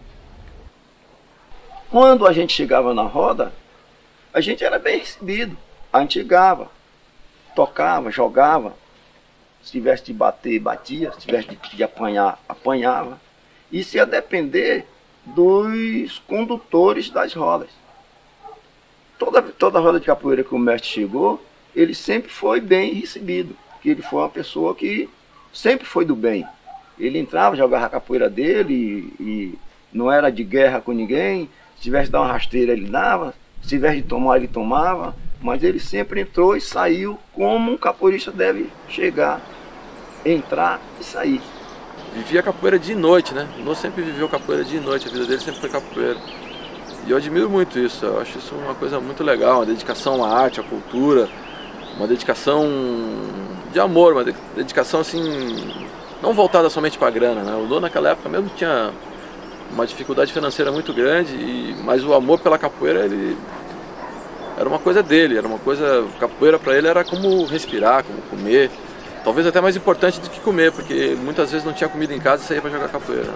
Quando a gente chegava na roda, a gente era bem recebido. A gente chegava, tocava, jogava. Se tivesse de bater, batia. Se tivesse de, de apanhar, apanhava. Isso ia depender dos condutores das rodas. Toda, toda roda de capoeira que o mestre chegou, ele sempre foi bem recebido. Que ele foi uma pessoa que sempre foi do bem. Ele entrava, jogava a capoeira dele e, e não era de guerra com ninguém. Se tivesse de dar uma rasteira, ele dava. Se tivesse de tomar, ele tomava. Mas ele sempre entrou e saiu como um capoeirista deve chegar, entrar e sair. Vivia capoeira de noite, né? O Nô sempre viveu capoeira de noite, a vida dele sempre foi capoeira. E eu admiro muito isso, eu acho isso uma coisa muito legal, uma dedicação à arte, à cultura, uma dedicação de amor, uma dedicação assim, não voltada somente para a grana, né? O Nô naquela época mesmo tinha uma dificuldade financeira muito grande, e, mas o amor pela capoeira, ele era uma coisa dele, era uma coisa, capoeira para ele era como respirar, como comer, talvez até mais importante do que comer, porque muitas vezes não tinha comida em casa e saía para jogar capoeira.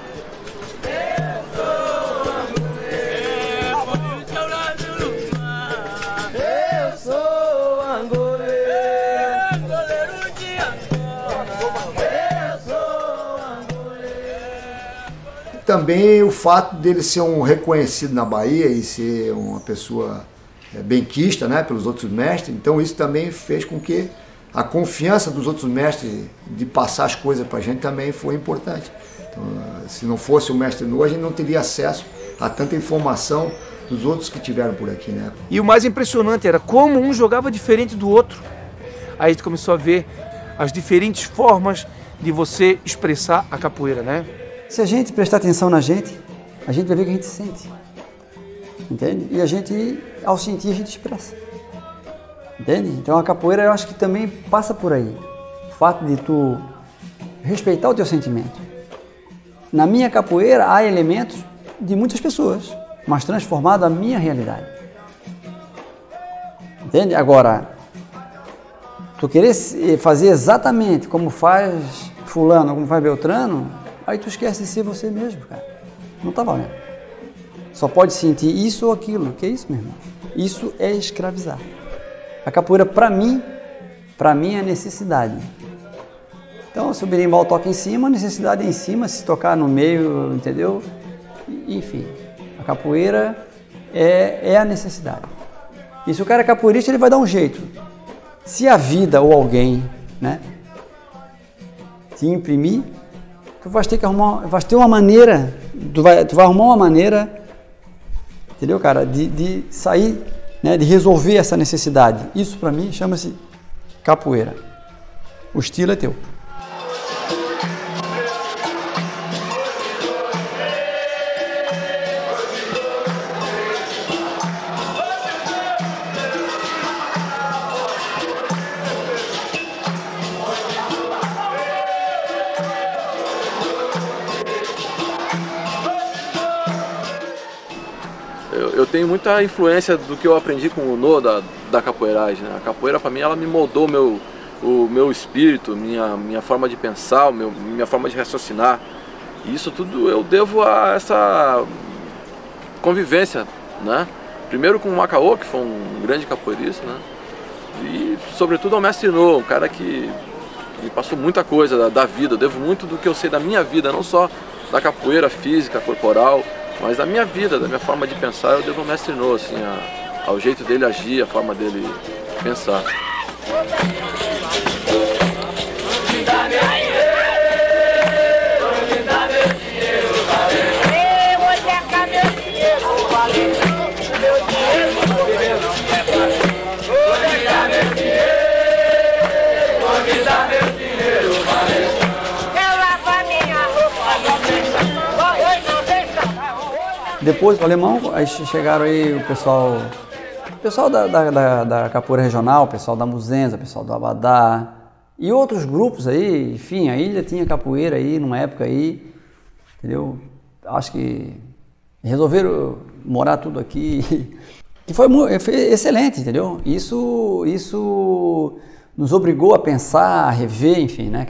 Também o fato dele ser um reconhecido na Bahia e ser uma pessoa benquista, né, pelos outros mestres, então isso também fez com que a confiança dos outros mestres de passar as coisas para a gente também foi importante. Então, se não fosse o mestre Nô, a gente não teria acesso a tanta informação dos outros que tiveram por aqui, né? E o mais impressionante era como um jogava diferente do outro. Aí a gente começou a ver as diferentes formas de você expressar a capoeira, né? Se a gente prestar atenção na gente, a gente vai ver o que a gente sente, entende? E a gente, ao sentir, a gente expressa, entende? Então a capoeira eu acho que também passa por aí, o fato de tu respeitar o teu sentimento. Na minha capoeira há elementos de muitas pessoas, mas transformado a minha realidade, entende? Agora, tu querer fazer exatamente como faz fulano, como faz Beltrano, aí tu esquece de ser você mesmo, cara. Não tá valendo. Só pode sentir isso ou aquilo. Que é isso, meu irmão? Isso é escravizar. A capoeira, pra mim, pra mim é necessidade. Então, se o berimbau toca em cima, a necessidade é em cima. Se tocar no meio, entendeu? Enfim, a capoeira é, é a necessidade. E se o cara é capoeirista, ele vai dar um jeito. Se a vida ou alguém, né, te imprimir, tu vais ter que arrumar, vais ter uma maneira, tu vai, tu vai arrumar uma maneira, entendeu, cara, de, de sair, né, de resolver essa necessidade. Isso para mim chama-se capoeira. O estilo é teu. Eu tenho muita influência do que eu aprendi com o Nô da, da capoeiragem, né? A capoeira para mim ela me moldou meu, o meu espírito, minha, minha forma de pensar, o meu, minha forma de raciocinar. E isso tudo eu devo a essa convivência, né? Primeiro com o Macaô, que foi um grande capoeirista, né? E sobretudo ao mestre Nô, um cara que me passou muita coisa da, da vida. Eu devo muito do que eu sei da minha vida, não só da capoeira física, corporal, mas da minha vida, da minha forma de pensar, eu devo ao mestre Nô, assim, a, ao jeito dele agir, a forma dele pensar. Depois o alemão, aí chegaram aí o pessoal, o pessoal da, da, da, da capoeira regional, o pessoal da Muzenza, o pessoal do Abadá e outros grupos aí, enfim, a ilha tinha capoeira aí numa época aí, entendeu? Acho que resolveram morar tudo aqui, que foi, foi excelente, entendeu? Isso, isso nos obrigou a pensar, a rever, enfim, né, cara?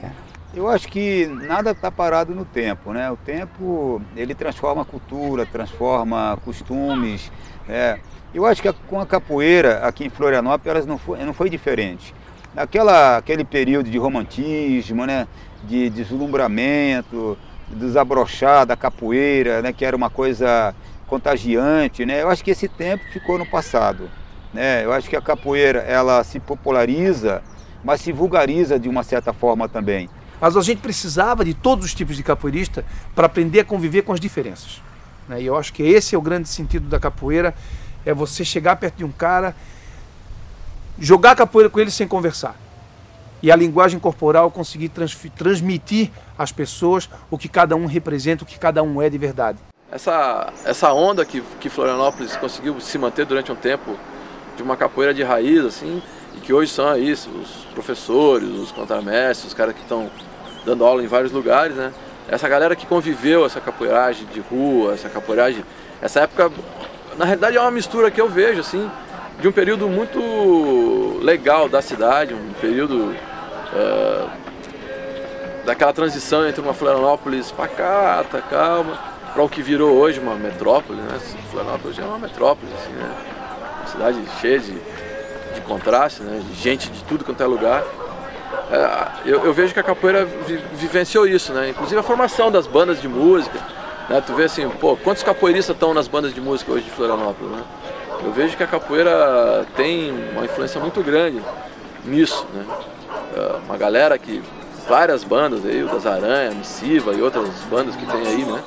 Eu acho que nada está parado no tempo, né? O tempo, ele transforma a cultura, transforma costumes, né? Eu acho que com a capoeira aqui em Florianópolis não foi, não foi diferente. Aquela, aquele período de romantismo, né? De deslumbramento, desabrochar da capoeira, né? Que era uma coisa contagiante, né? Eu acho que esse tempo ficou no passado, né? Eu acho que a capoeira, ela se populariza, mas se vulgariza de uma certa forma também. Mas a gente precisava de todos os tipos de capoeirista para aprender a conviver com as diferenças, né? E eu acho que esse é o grande sentido da capoeira, é você chegar perto de um cara, jogar capoeira com ele sem conversar. E a linguagem corporal conseguir trans, transmitir às pessoas o que cada um representa, o que cada um é de verdade. Essa, essa onda que, que Florianópolis conseguiu se manter durante um tempo de uma capoeira de raiz, assim, e que hoje são aí os professores, os contramestres, os caras que estão dando aula em vários lugares, né? Essa galera que conviveu essa capoeiragem de rua, essa capoeiragem, essa época, na realidade é uma mistura que eu vejo, assim, de um período muito legal da cidade, um período uh, daquela transição entre uma Florianópolis pacata, calma, para o que virou hoje uma metrópole, né? Florianópolis é uma metrópole, assim, né? Uma cidade cheia de, de contraste, né? De gente de tudo quanto é lugar. É, eu, eu vejo que a capoeira vi, vivenciou isso, né? Inclusive a formação das bandas de música, né? Tu vê assim, pô, quantos capoeiristas estão nas bandas de música hoje de Florianópolis, né? Eu vejo que a capoeira tem uma influência muito grande nisso, né? É uma galera que, várias bandas aí, o Das Aranha, Missiva e outras bandas que tem aí, né?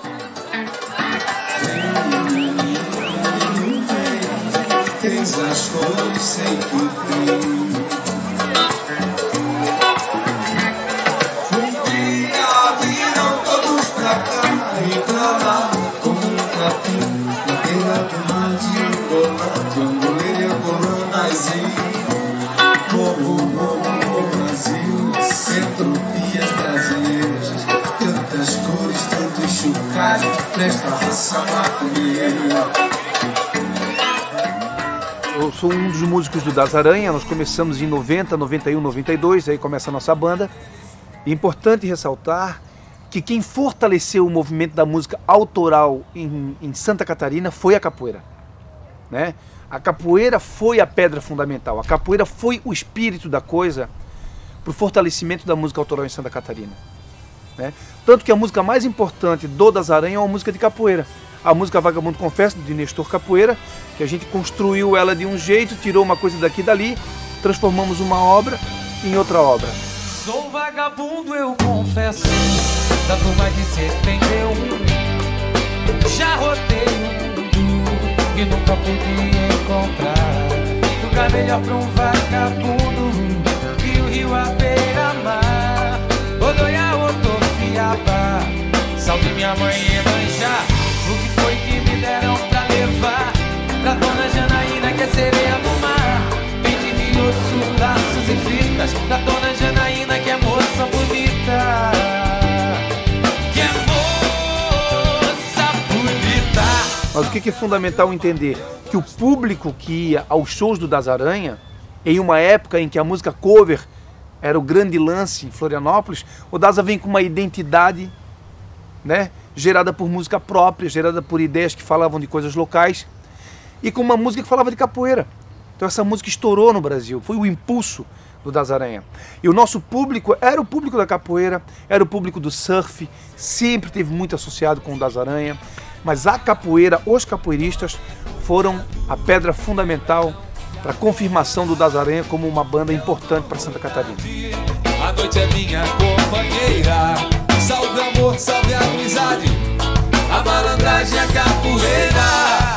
Tens as cores sem fim. Um dia viram todos pra cá e pra lá, como um capim, na beira do mar de Angolândia, Angoleira, Angolanazinho. Morro, morro, morro, Brasil, entropias brasileiras, tantas cores, tantos chocalhos, nesta raça maconheira. Eu sou um dos músicos do Das Aranha, nós começamos em noventa, noventa e um, noventa e dois, aí começa a nossa banda. É importante ressaltar que quem fortaleceu o movimento da música autoral em, em Santa Catarina foi a capoeira, né? A capoeira foi a pedra fundamental, a capoeira foi o espírito da coisa para o fortalecimento da música autoral em Santa Catarina, né? Tanto que a música mais importante do Das Aranha é uma música de capoeira. A música Vagabundo Confesso, de Nestor Capoeira, que a gente construiu ela de um jeito, tirou uma coisa daqui e dali, transformamos uma obra em outra obra. Sou vagabundo, eu confesso, da turma de setenta e um. Já rodei o mundo e nunca pude encontrar lugar melhor pra um vagabundo que o rio à beira-mar. Odoiá, Otofiaba, salve minha mãe Emanjá. O que foi que me deram pra levar pra dona Janaína, que é sereia do mar? Pente de osso, laços e fitas da dona Janaína, que é moça bonita, que é moça bonita. Mas o que é fundamental entender? Que o público que ia aos shows do Das Aranha, em uma época em que a música cover era o grande lance em Florianópolis, o Dasa vem com uma identidade, né, gerada por música própria, gerada por ideias que falavam de coisas locais e com uma música que falava de capoeira. Então essa música estourou no Brasil, foi o impulso do Das Aranha. E o nosso público era o público da capoeira, era o público do surf, sempre teve muito associado com o Das Aranha, mas a capoeira, os capoeiristas foram a pedra fundamental para a confirmação do Das Aranha como uma banda importante para Santa Catarina. A noite é minha companheira, salve amor, salve a amizade, a malandragem, a capoeira.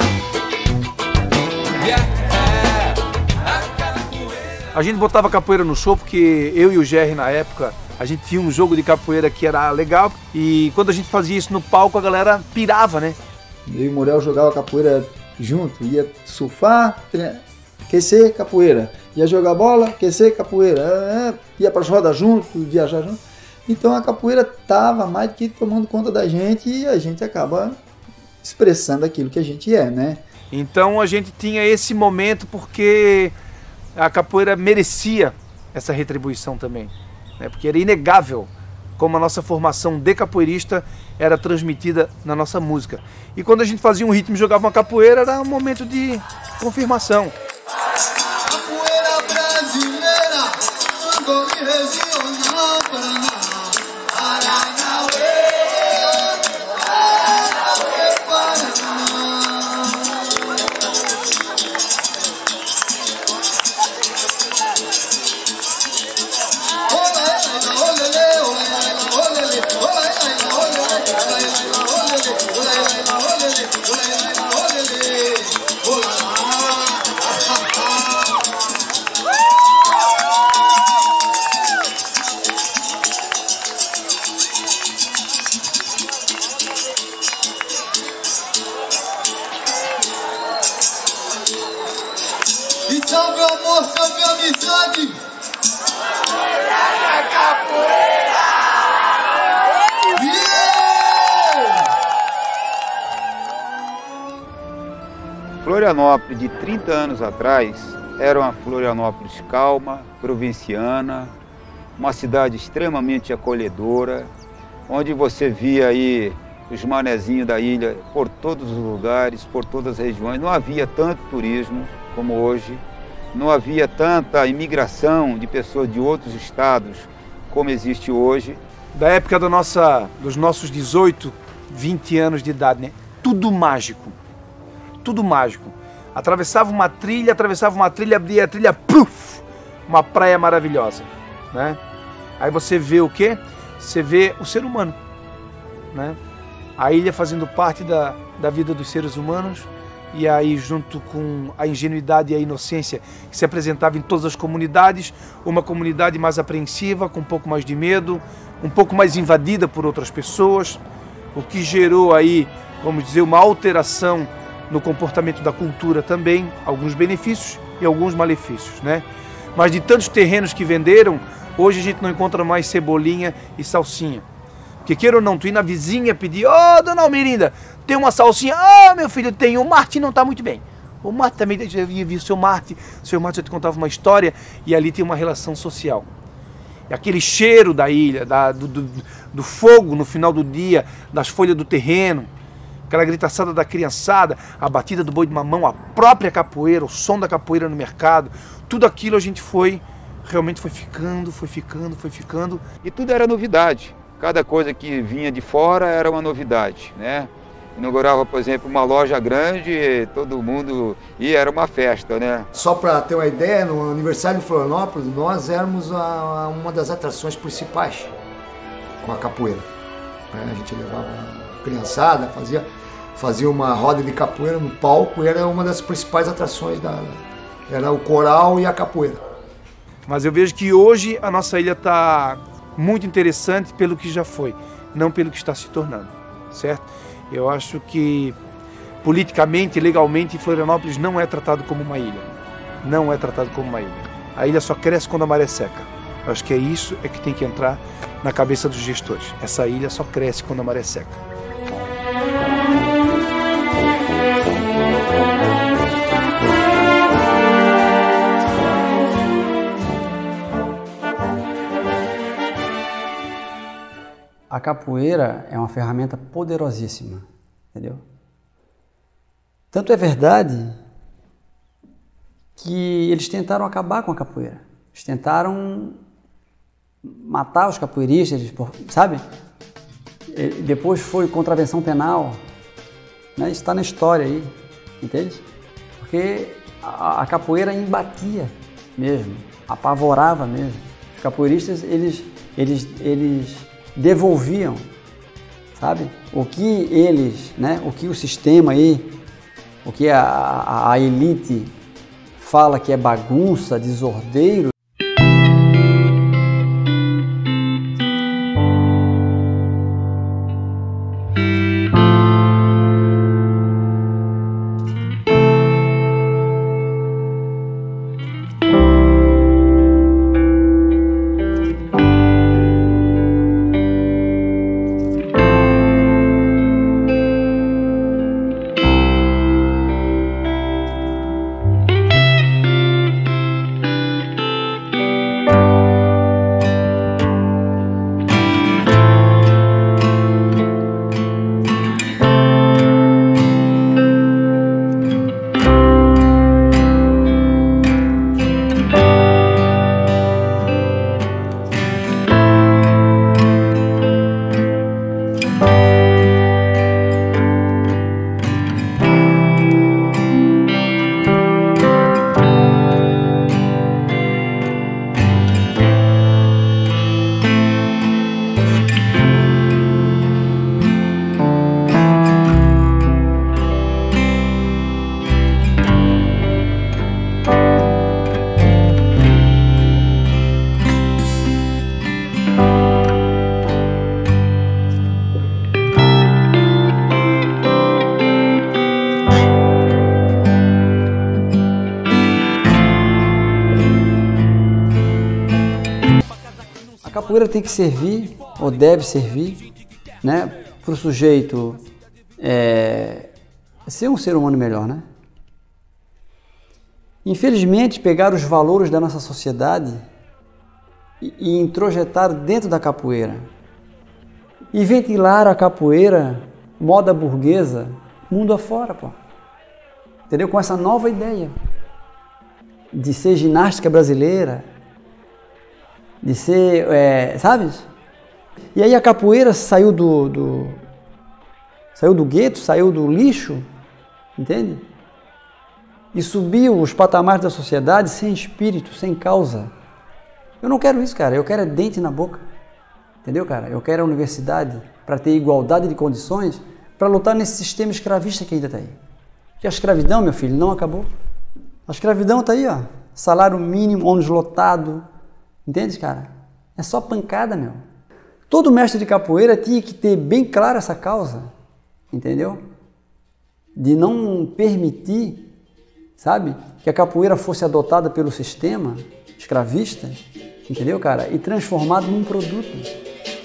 Yeah, a capoeira. A gente botava capoeira no show porque eu e o Jerry na época, a gente tinha um jogo de capoeira que era legal e quando a gente fazia isso no palco a galera pirava, né? Eu e o Morel jogava capoeira junto, ia surfar, aquecer, capoeira. Ia jogar bola, aquecer, capoeira. Ia para as rodas junto, viajar junto. Então a capoeira estava mais do que tomando conta da gente e a gente acaba expressando aquilo que a gente é, né? Então a gente tinha esse momento porque a capoeira merecia essa retribuição também, né? Porque era inegável como a nossa formação de capoeirista era transmitida na nossa música. E quando a gente fazia um ritmo e jogava uma capoeira, era um momento de confirmação. Capoeira brasileira, Angola e regional, Paraná, Paranauê, Paranauê, Paraná. E salve o amor, salve a amizade. Capoeira! Yeah! Florianópolis de trinta anos atrás era uma Florianópolis calma, provinciana, uma cidade extremamente acolhedora, onde você via aí os manezinhos da ilha por todos os lugares, por todas as regiões. Não havia tanto turismo como hoje, não havia tanta imigração de pessoas de outros estados como existe hoje. Da época da nossa, dos nossos dezoito, vinte anos de idade, né? Tudo mágico, tudo mágico. Atravessava uma trilha, atravessava uma trilha, abria a trilha, puf, uma praia maravilhosa, né? Aí você vê o quê? Você vê o ser humano, né? A ilha fazendo parte da, da vida dos seres humanos, e aí junto com a ingenuidade e a inocência que se apresentava em todas as comunidades, uma comunidade mais apreensiva, com um pouco mais de medo, um pouco mais invadida por outras pessoas, o que gerou aí, vamos dizer, uma alteração no comportamento da cultura também, alguns benefícios e alguns malefícios, né? Mas de tantos terrenos que venderam, hoje a gente não encontra mais cebolinha e salsinha. Porque queira ou não, tu ir na vizinha pedir, ô oh, dona Almerinda, tem uma salsinha, ah, oh, meu filho, tem, o Marte não está muito bem. O Marte também, já vi o seu Marte, o seu Marte já te contava uma história, e ali tem uma relação social. E aquele cheiro da ilha, da, do, do, do fogo no final do dia, das folhas do terreno, aquela gritaçada da criançada, a batida do boi de mamão, a própria capoeira, o som da capoeira no mercado, tudo aquilo a gente foi, realmente foi ficando, foi ficando, foi ficando. E tudo era novidade. Cada coisa que vinha de fora era uma novidade, né? Inaugurava, por exemplo, uma loja grande, todo mundo ia, era uma festa, né? Só para ter uma ideia, no aniversário de Florianópolis, nós éramos a, a uma das atrações principais com a capoeira. A gente levava a criançada, fazia, fazia uma roda de capoeira no palco, e era uma das principais atrações, da, era o coral e a capoeira. Mas eu vejo que hoje a nossa ilha está muito interessante pelo que já foi, não pelo que está se tornando, certo? Eu acho que politicamente, legalmente, Florianópolis não é tratado como uma ilha. Não é tratado como uma ilha. A ilha só cresce quando a maré seca. Eu acho que é isso é que tem que entrar na cabeça dos gestores. Essa ilha só cresce quando a maré seca. A capoeira é uma ferramenta poderosíssima, entendeu? Tanto é verdade que eles tentaram acabar com a capoeira. Eles tentaram matar os capoeiristas, sabe? Depois foi contravenção penal, né? Isso está na história aí, entende? Porque a, a capoeira embatia mesmo, apavorava mesmo. Os capoeiristas, eles, eles, eles devolviam, sabe? O que eles, né? O que o sistema aí, o que a, a, a elite fala que é bagunça, desordeiro. capoeira tem que servir, ou deve servir, né, para o sujeito é, ser um ser humano melhor, né? Infelizmente, pegaram os valores da nossa sociedade e, e introjetaram dentro da capoeira. E ventilaram a capoeira, moda burguesa, mundo afora, pô. Entendeu? Com essa nova ideia de ser ginástica brasileira, de ser, é, sabe? E aí a capoeira saiu do, do saiu do gueto, saiu do lixo, entende? E subiu os patamares da sociedade sem espírito, sem causa. Eu não quero isso, cara. Eu quero é dente na boca. Entendeu, cara? Eu quero a universidade para ter igualdade de condições para lutar nesse sistema escravista que ainda está aí. Porque a escravidão, meu filho, não acabou. A escravidão está aí, ó. Salário mínimo, ônibus lotado. Entende, cara? É só pancada, meu. Todo mestre de capoeira tinha que ter bem clara essa causa. Entendeu? De não permitir, sabe, que a capoeira fosse adotada pelo sistema escravista, entendeu, cara? E transformada num produto.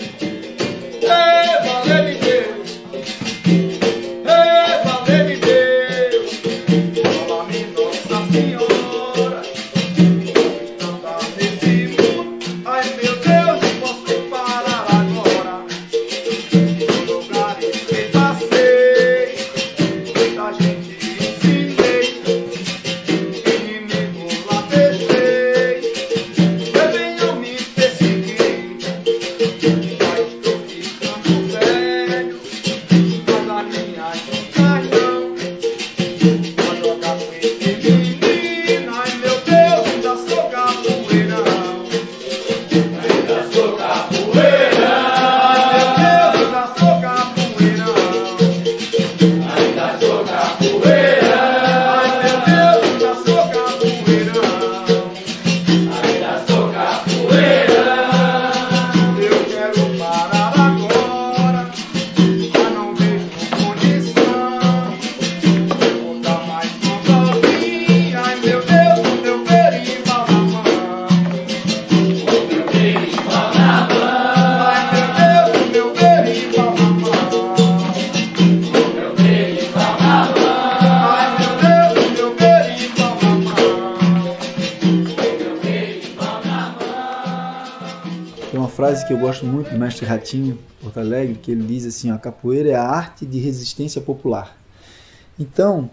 Que eu gosto muito do mestre Ratinho, Porto Alegre, que ele diz assim, a capoeira é a arte de resistência popular. Então,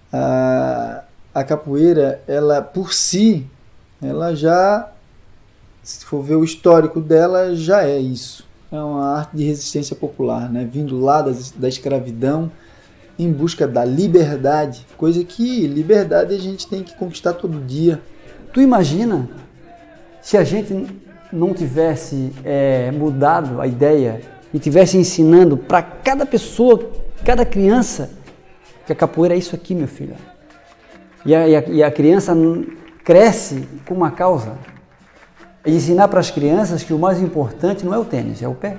a, a capoeira, ela por si, ela já, se for ver o histórico dela, já é isso. É uma arte de resistência popular, né? Vindo lá da, da escravidão, em busca da liberdade, coisa que liberdade a gente tem que conquistar todo dia. Tu imagina se a gente não tivesse é, mudado a ideia e tivesse ensinando para cada pessoa, cada criança, que a capoeira é isso aqui, meu filho. E a, e a, e a criança cresce com uma causa. E ensinar para as crianças que o mais importante não é o tênis, é o pé.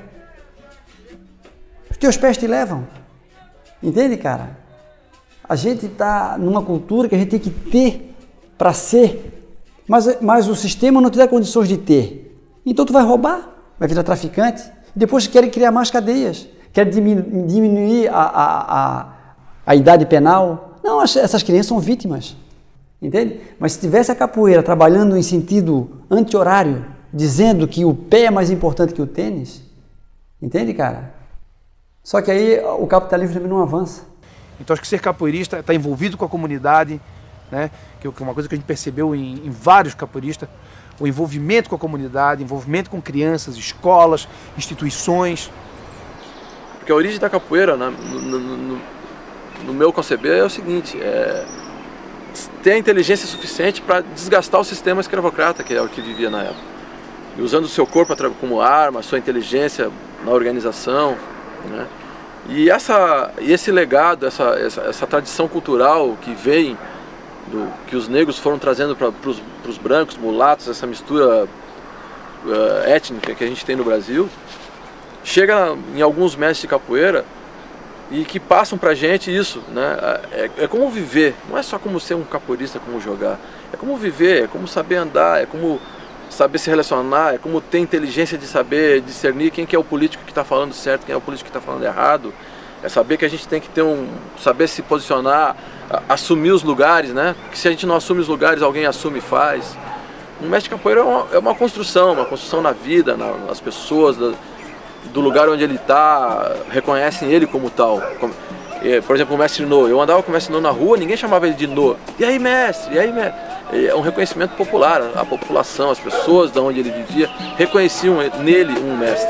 Os teus pés te levam. Entende, cara? A gente está numa cultura que a gente tem que ter para ser, mas, mas o sistema não te dá condições de ter. Então tu vai roubar, vai virar traficante. Depois querem criar mais cadeias, querem diminuir a, a, a, a idade penal. Não, essas crianças são vítimas, entende? Mas se tivesse a capoeira trabalhando em sentido anti-horário, dizendo que o pé é mais importante que o tênis, entende, cara? Só que aí o capitalismo também não avança. Então acho que ser capoeirista está envolvido com a comunidade, né? Que é uma coisa que a gente percebeu em, em vários capoeiristas, o envolvimento com a comunidade, envolvimento com crianças, escolas, instituições. Porque a origem da capoeira, né, no, no, no meu conceber, é o seguinte, é ter a inteligência suficiente para desgastar o sistema escravocrata, que é o que vivia na época. E usando o seu corpo como arma, a sua inteligência na organização, né? E, essa, e esse legado, essa, essa, essa tradição cultural que vem Do, que os negros foram trazendo para os brancos, mulatos, essa mistura uh, étnica que a gente tem no Brasil, chega em alguns mestres de capoeira e que passam para a gente isso, né? É, é como viver, não é só como ser um capoeirista, como jogar, é como viver, é como saber andar, é como saber se relacionar, é como ter inteligência de saber discernir quem que é o político que está falando certo, quem é o político que está falando errado. É saber que a gente tem que ter um, saber se posicionar, assumir os lugares, né? Porque se a gente não assume os lugares, alguém assume e faz. Um mestre de capoeira é uma, é uma construção, uma construção na vida, na, nas pessoas, da, do lugar onde ele está, reconhecem ele como tal. Como, é, por exemplo, o mestre No, eu andava com o mestre No na rua, ninguém chamava ele de No. E aí, mestre? E aí, mestre? É um reconhecimento popular, a população, as pessoas de onde ele vivia, reconheciam nele um mestre.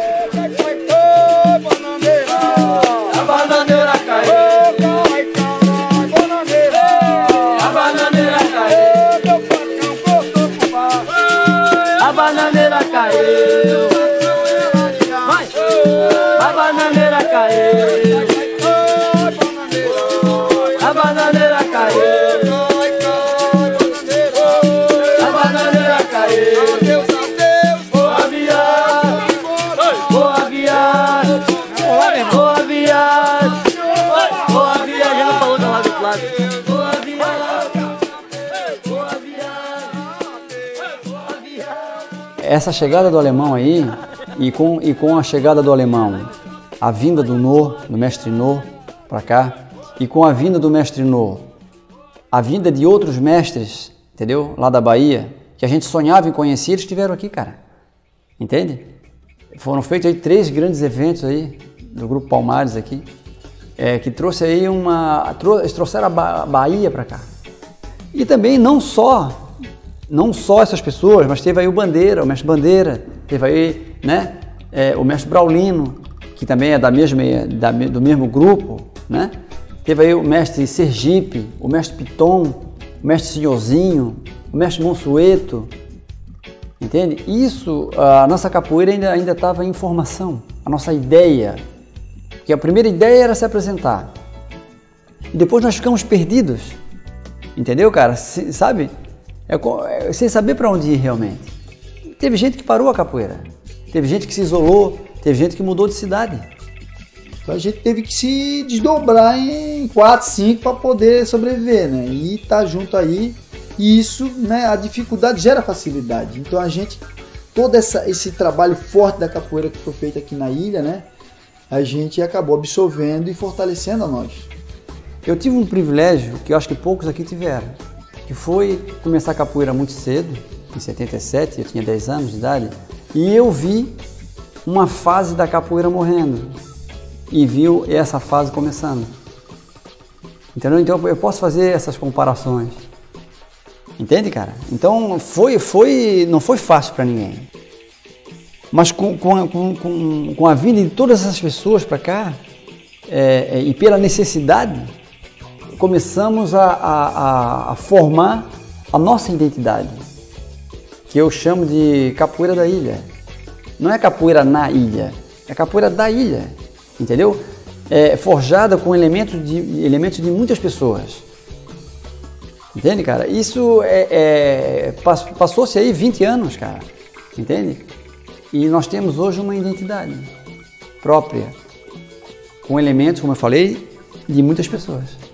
A bananeira caiu, a bananeira caiu, a bananeira caiu, a bananeira caiu, a bananeira caiu, a bananeira caiu, boa viagem, boa viagem, boa viagem, boa viagem, não falou do lado do lado, boa viagem, boa viagem, boa viagem. Essa chegada do alemão aí, e com, e com a chegada do alemão, a vinda do No, do mestre No, para cá, e com a vinda do mestre No, a vinda de outros mestres, entendeu? Lá da Bahia, que a gente sonhava em conhecer, eles estiveram aqui, cara. Entende? Foram feitos aí três grandes eventos aí, do Grupo Palmares aqui, é, que trouxe aí uma... Eles trouxeram a ba Bahia para cá. E também não só, não só essas pessoas, mas teve aí o Bandeira, o mestre Bandeira, teve aí, né, é, o mestre Braulino, que também é da mesma, da, do mesmo grupo, né? Teve aí o mestre Sergipe, o mestre Piton, o mestre Senhorzinho, o mestre Monsueto, entende? Isso, a nossa capoeira ainda ainda estava em formação, a nossa ideia, porque a primeira ideia era se apresentar, e depois nós ficamos perdidos, entendeu, cara? Se, sabe? É, é, sem saber para onde ir realmente. Teve gente que parou a capoeira, teve gente que se isolou, teve gente que mudou de cidade. Então a gente teve que se desdobrar em quatro, cinco para poder sobreviver, né? E tá junto aí, e isso, né? A dificuldade gera facilidade. Então a gente, todo essa, esse trabalho forte da capoeira que foi feito aqui na ilha, né? A gente acabou absorvendo e fortalecendo a nós. Eu tive um privilégio que eu acho que poucos aqui tiveram, que foi começar a capoeira muito cedo, em setenta e sete, eu tinha dez anos de idade, e eu vi uma fase da capoeira morrendo. E viu essa fase começando. Entendeu? Então eu posso fazer essas comparações. Entende, cara? Então foi, foi, não foi fácil para ninguém. Mas com, com, com, com a vinda de todas essas pessoas para cá, é, é, e pela necessidade, começamos a, a, a formar a nossa identidade, que eu chamo de capoeira da ilha. Não é capoeira na ilha, é capoeira da ilha. Entendeu? É forjada com elementos de, elementos de muitas pessoas. Entende, cara? Isso é, é, passou-se aí vinte anos, cara. Entende? E nós temos hoje uma identidade própria, com elementos, como eu falei, de muitas pessoas.